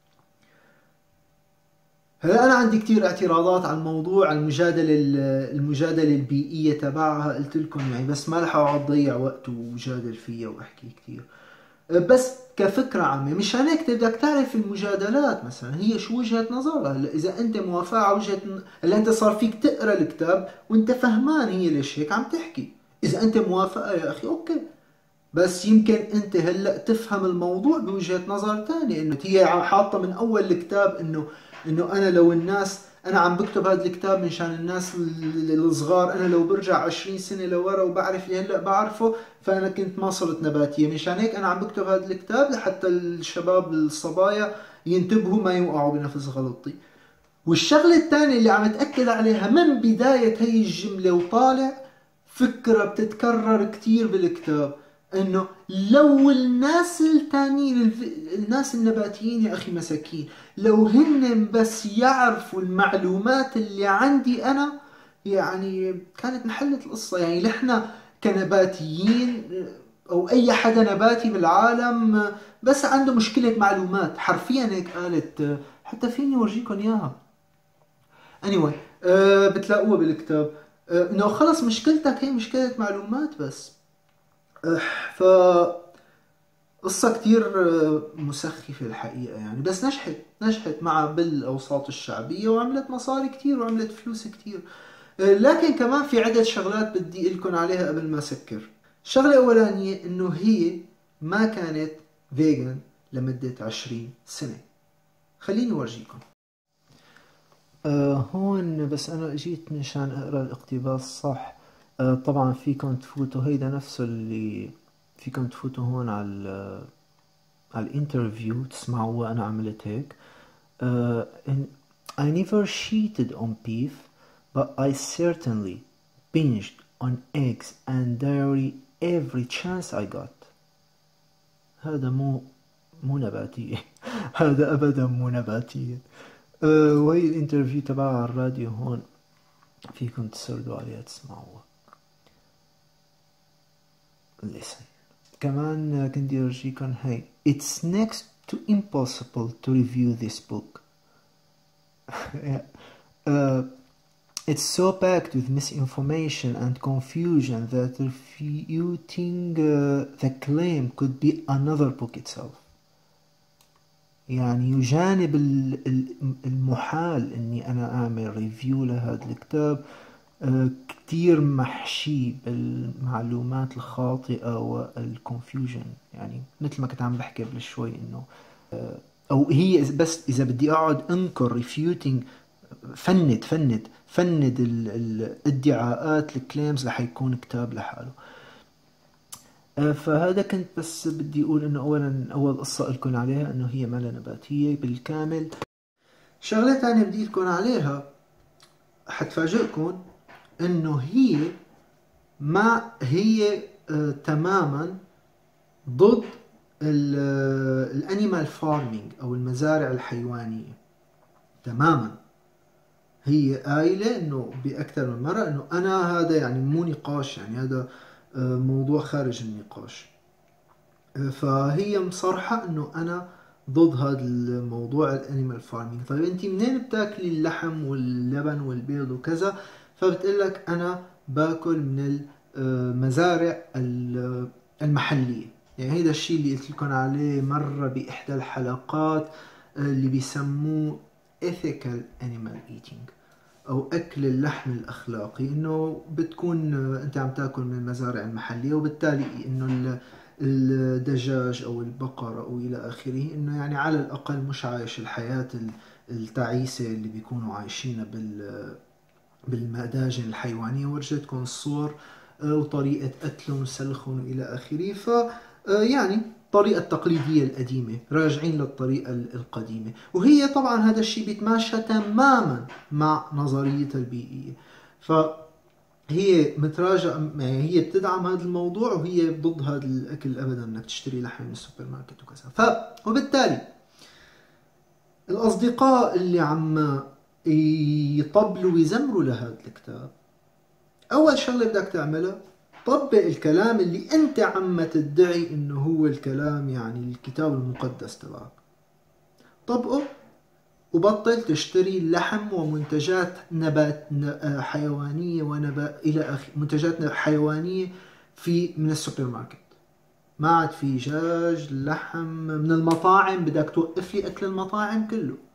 هلا أنا عندي كتير اعتراضات على الموضوع، المجادلة البيئية تبعها. قلت لكم يعني بس ما رح أقعد أضيع وقت وجادل فيها وأحكي كتير، بس كفكرة عامة. مشان هيك بدك تعرف المجادلات مثلا هي شو وجهة نظرها. إذا أنت موافق على هلا أنت صار فيك تقرأ الكتاب وأنت فهمان هي ليش هيك عم تحكي. إذا أنت موافقة يا أخي أوكي، بس يمكن أنت هلأ تفهم الموضوع بوجهة نظر تانية، إنه هي حاطة من أول الكتاب إنه أنا لو الناس انا عم بكتب هذا الكتاب مشان الناس الصغار. انا لو برجع 20 سنة لورا وبعرف اللي هلا بعرفه، فانا كنت ما صرت نباتية. مشان هيك انا عم بكتب هذا الكتاب لحتى الشباب الصبايا ينتبهوا ما يوقعوا بنفس غلطي. والشغلة الثانية اللي عم اتأكد عليها من بداية هي الجملة وطالع، فكرة بتتكرر كتير بالكتاب، انه لو الناس التانيين الناس النباتيين يا اخي مساكين، لو هن بس يعرفوا المعلومات اللي عندي انا، يعني كانت انحلت القصة. يعني نحن كنباتيين او اي حدا نباتي بالعالم بس عنده مشكلة معلومات، حرفيا هيك قالت، حتى فيني اورجيكم اياها. anyway بتلاقوها بالكتاب، انه خلص مشكلتك هي مشكلة معلومات بس. أه ف قصة كتير مسخفة الحقيقة يعني، بس نجحت مع بالأوساط الشعبية وعملت مصاري كتير وعملت فلوس كتير. لكن كمان في عدة شغلات بدي لكم عليها قبل ما أسكر. الشغلة الأولانية إنه هي ما كانت فيجن لمدة 20 سنة. خليني أورجيكم. هون بس أنا أجيت مشان أقرأ الاقتباس صح. طبعا فيكم تفوتوا هيدا نفسه اللي فيكم تفوتوا هون على الانترفيو تسمعوا وأنا عملت هيك. I never cheated on beef, but I certainly binged on eggs and dairy every chance I got. هذا مو نباتية. هذا أبدا مو نباتية. وهي الانترفيو تبعها على الراديو هون، فيكم تسردوا عليها تسمعوها. listen. كمان كنت أرجيكم هاي It's next to impossible to review this book. It's so packed with misinformation and confusion that refuting the claim could be another book itself. يعني يجانب المحال اني انا اعمل ريفيو لهذا الكتاب، كتير محشي بالمعلومات الخاطئة والكونفيوجن. يعني مثل ما كنت عم بحكي قبل شوي انه او هي بس اذا بدي اقعد انكر ريفيوتينج فند الادعاءات الكليمز رح يكون كتاب لحاله. فهذا كنت بس بدي اقول انه اول قصة لكم عليها انه هي ما نباتية بالكامل. شغلة تانية بدي لكم عليها حتفاجئكم انه هي ما هي تماما ضد الانيمال فارمينج او المزارع الحيوانية تماما. هي قايلة انه باكثر من مرة انه انا هذا يعني مو نقاش، يعني هذا موضوع خارج النقاش. فهي مصرحة انه انا ضد هذا الموضوع الانيمال فارمينج. طيب انت منين بتاكلي اللحم واللبن والبيض وكذا؟ فبتقلك انا باكل من المزارع المحلية. يعني هيدا الشيء اللي قلت لكم عليه مرة بإحدى الحلقات اللي بيسموه ethical animal eating أو أكل اللحم الأخلاقي، إنه بتكون أنت عم تاكل من المزارع المحلية، وبالتالي إنه الدجاج أو البقر أو إلى آخره إنه يعني على الأقل مش عايش الحياة التعيسة اللي بيكونوا عايشينها بالمداجن الحيوانية. ورجيتكم الصور وطريقة قتلهم وسلخهم وإلى آخره. ف يعني الطريقة التقليدية القديمة، راجعين للطريقة القديمة. وهي طبعا هذا الشيء بيتماشى تماما مع نظريتها البيئية. فهي متراجعة، يعني هي بتدعم هذا الموضوع وهي ضد هذا الأكل أبدا، أنك تشتري لحم من السوبر ماركت وكذا. وبالتالي الأصدقاء اللي عم يطبلوا ويزمروا لهذا الكتاب، أول شغلة بدك تعملها طبق الكلام اللي أنت عم تدعي إنه هو الكلام، يعني الكتاب المقدس تبعك. طبقه وبطل تشتري لحم ومنتجات نبات حيوانية إلى آخره، منتجات حيوانية من السوبر ماركت. ما عاد في دجاج لحم من المطاعم، بدك توقف لي أكل المطاعم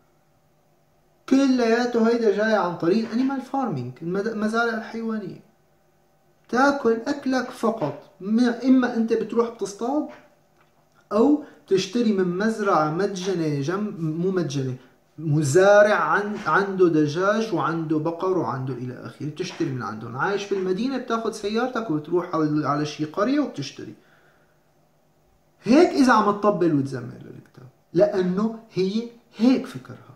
كلياته هيدا جاي عن طريق انيمال فارمينج، المزارع الحيوانية. تاكل اكلك فقط، اما انت بتروح بتصطاد او تشتري من مزرعة مجنة مو مجنة، مزارع عنده دجاج وعنده بقر وعنده الى اخره، بتشتري من عندهم. عايش في المدينه بتاخذ سيارتك وبتروح على شي قريه وبتشتري. هيك اذا عم تطبل وتزمر للكتاب، لانه هي هيك فكرها.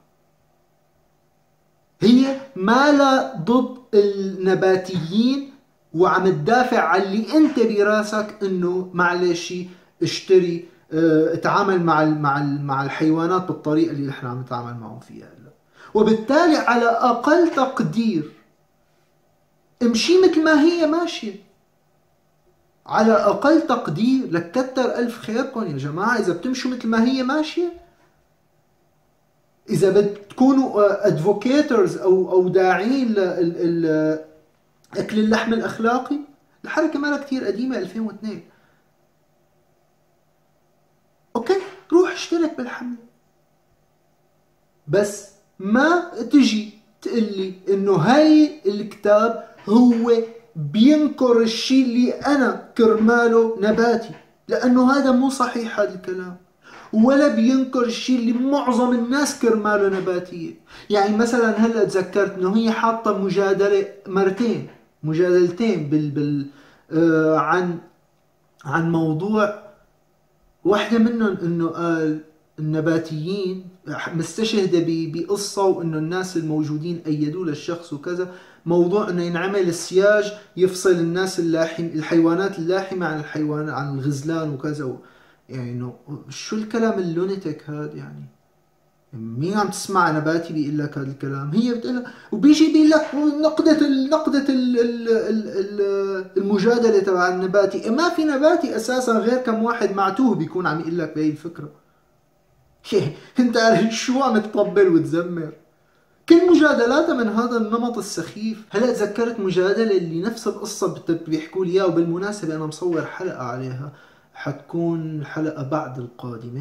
هي ما لا ضد النباتيين وعم تدافع على اللي انت براسك انه معلش اشتري اتعامل مع الحيوانات بالطريقه اللي نحن عم نتعامل معهم فيها هلا. وبالتالي على اقل تقدير امشي مثل ما هي ماشيه. على اقل تقدير، لك كتر الف خيركم يا جماعه اذا بتمشوا مثل ما هي ماشيه. اذا بتكونوا ادفوكيترز او داعين اكل اللحم الاخلاقي. الحركه مالها كثير قديمه، 2002. اوكي، روح اشترك بالحمله، بس ما تجي تقلي انه هاي الكتاب هو بينكر الشيء اللي انا كرماله نباتي، لانه هذا مو صحيح هذا الكلام. ولا بينكر الشيء اللي معظم الناس كرماله نباتيه. يعني مثلا هلا تذكرت انه هي حاطه مجادله مرتين، مجادلتين عن موضوع. واحدة منهم انه قال النباتيين مستشهدة بقصة، وانه الناس الموجودين ايدوا للشخص وكذا. موضوع انه ينعمل السياج يفصل الناس الحيوانات اللاحمة عن عن الغزلان وكذا. يعني انه شو الكلام اللونتك هذا يعني؟ مين عم تسمع نباتي بيقول لك هذا الكلام؟ هي بتقول، وبيجي بيقول لك نقدة المجادلة تبع النباتي. ما في نباتي اساسا غير كم واحد معتوه بيكون عم يقول لك بهي الفكرة. انت شو عم تطبل وتزمر؟ كل مجادلاتها من هذا النمط السخيف. هلا تذكرت مجادلة اللي نفس القصة بيحكوا لي اياها، وبالمناسبة انا مصور حلقة عليها، حتكون حلقة بعد القادمة.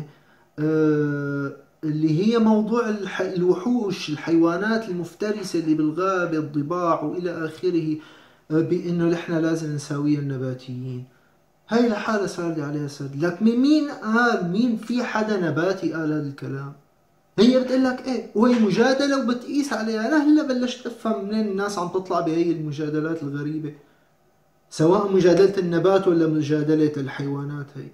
اللي هي موضوع الوحوش، الحيوانات المفترسة اللي بالغابة، الضباع والى اخره، بانه نحن لازم نساويها النباتيين. هاي لحالها صار لي عليها سد. لك مين قال؟ مين في حدا نباتي قال هذا الكلام؟ هي بتقول لك ايه، وهي مجادلة وبتقيس عليها. انا هلا بلشت افهم منين الناس عم تطلع بهي المجادلات الغريبة، سواء مجادلة النبات ولا مجادلة الحيوانات. هي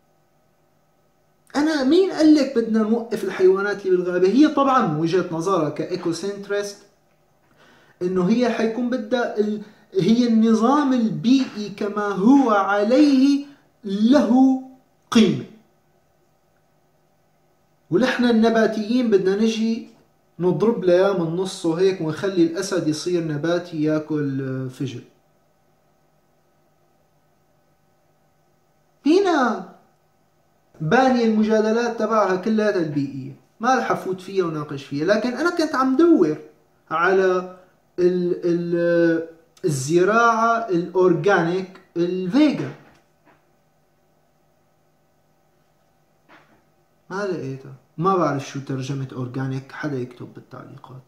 انا مين قال لك بدنا نوقف الحيوانات اللي بالغابة؟ هي طبعا من وجهة نظرها كايكو سنترست انه هي حيكون بدها هي النظام البيئي كما هو عليه له قيمة، ونحن النباتيين بدنا نجي نضرب له اياه من نصه هيك، ونخلي الاسد يصير نباتي ياكل فجل. هنا باني المجادلات تبعها كلها البيئية، ما رح افوت فيها وناقش فيها. لكن انا كنت عم دور على الزراعة الاورجانيك الفيجن، ما لقيتها. ما بعرف شو ترجمة اورجانيك، حدا يكتب بالتعليقات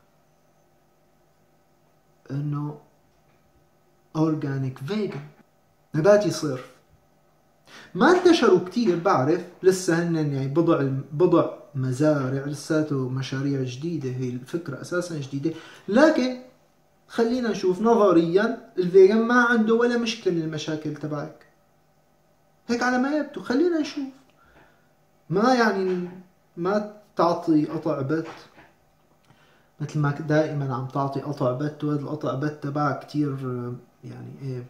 انه اورجانيك فيجن نباتي صرف. ما انتشروا كتير بعرف، لسه هن يعني بضع مزارع، لساته مشاريع جديدة، هي الفكرة اساسا جديدة. لكن خلينا نشوف نظريا الفيجن ما عنده ولا مشكلة من المشاكل تبعك، هيك على ما يبدو. خلينا نشوف. ما يعني ما تعطي قطع بت مثل ما دائما عم تعطي قطع بت، وهذا القطع بت تبعك كتير يعني ايه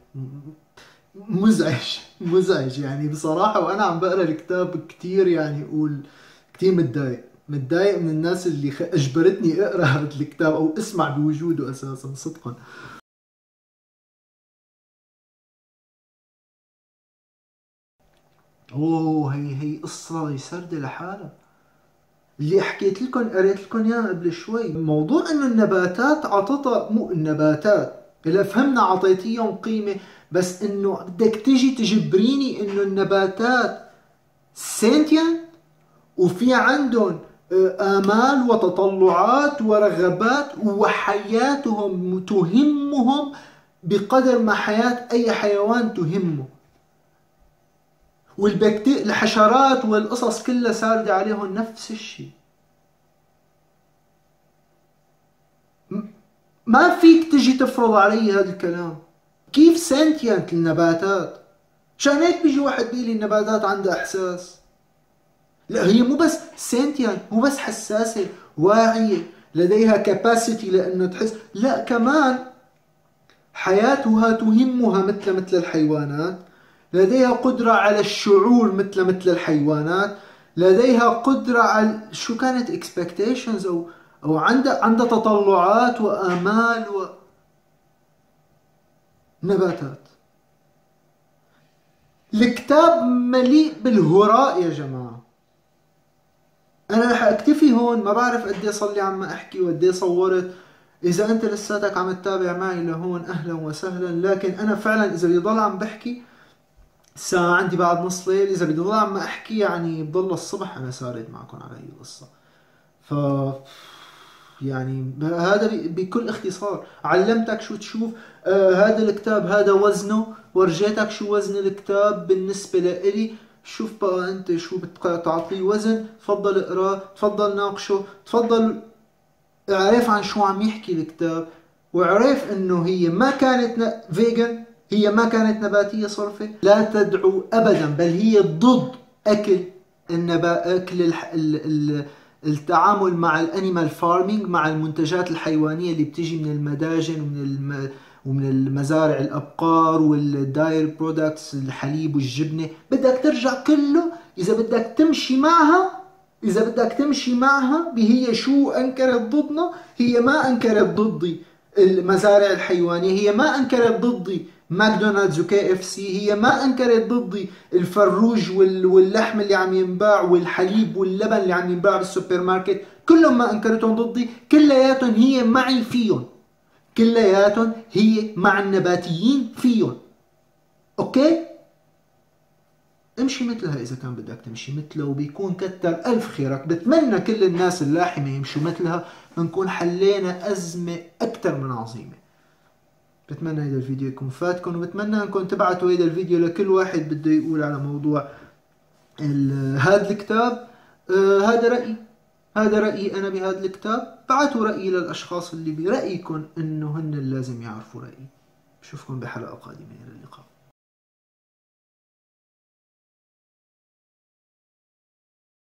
مزعج مزعج يعني بصراحة. وانا عم بقرا الكتاب كتير يعني اقول كتير متضايق من الناس اللي اجبرتني اقرا هذا الكتاب او اسمع بوجوده اساسا صدقا. اوه، هي قصة سردة لحالها. اللي حكيت لكم قريت لكم اياها قبل شوي، موضوع انه النباتات عطتها، مو النباتات اذا فهمنا عطيتيهم قيمة، بس انه بدك تجي تجبريني انه النباتات سنتين وفي عندهم آمال وتطلعات ورغبات، وحياتهم تهمهم بقدر ما حياة أي حيوان تهمه. الحشرات والقصص كلها ساردة عليهم نفس الشيء. ما فيك تجي تفرض علي هذا الكلام. كيف سنتينت النباتات؟ عشان هيك بيجي واحد بيقول لي النباتات عندها احساس. لا، هي مو بس سنتينت، مو بس حساسة واعية لديها كاباسيتي لانه تحس، لا كمان حياتها تهمها مثل الحيوانات، لديها قدرة على الشعور مثل الحيوانات، لديها قدرة على شو كانت expectations او عندها تطلعات وآمال نباتات. الكتاب مليء بالهراء يا جماعة. انا رح اكتفي هون، ما بعرف قد ايه صار لي عم احكي وقد ايه صورت. اذا انت لساتك عم تتابع معي لهون اهلا وسهلا، لكن انا فعلا اذا بدي ضل عم بحكي الساعة عندي بعد نص ليل، اذا بدي ضل عم احكي يعني بضل الصبح انا سارد معكم على هي القصة. ف يعني هذا بكل اختصار علمتك شو تشوف. هذا الكتاب هذا وزنه، ورجيتك شو وزن الكتاب بالنسبة لإلي. شوف بقى انت شو تعطيه وزن، تفضل اقراه، تفضل ناقشه، تفضل اعرف عن شو عم يحكي الكتاب، واعرف انه هي ما كانت فيجن، هي ما كانت نباتية صرفة، لا تدعو ابدا، بل هي ضد اكل اكل التعامل مع الانيمال فارمينج، مع المنتجات الحيوانية اللي بتيجي من المداجن ومن المزارع الابقار والداير برودكتس، الحليب والجبنة. بدك ترجع كله اذا بدك تمشي معها، إذا بدك تمشي معها بهي شو أنكرت ضدنا. هي ما أنكرت ضدي المزارع الحيوانية، هي ما أنكرت ضدي ماكدونالدز وكي اف سي، هي ما أنكرت ضدي الفروج واللحم اللي عم ينباع والحليب واللبن اللي عم ينباع بالسوبر ماركت. كلهم ما أنكرتهم ضدي، كلياتهم هي معي فيهم، كلياتهم هي مع النباتيين فيهم. أوكي؟ امشي مثلها إذا كان بدك تمشي مثلها، وبيكون كتر ألف خيرك. بتمنى كل الناس اللاحمة يمشوا مثلها، بنكون حلينا أزمة أكثر من عظيمة. بتمنى هذا الفيديو يكون فاتكم، وبتمنى أنكم تبعتوا هذا الفيديو لكل واحد بده يقول على موضوع هذا الكتاب. هذا رأيي، هذا رأيي أنا بهذا الكتاب. بعتوا رأيي للأشخاص اللي برأيكم أنه هن لازم يعرفوا رأيي. بشوفكم بحلقة قادمة، إلى اللقاء.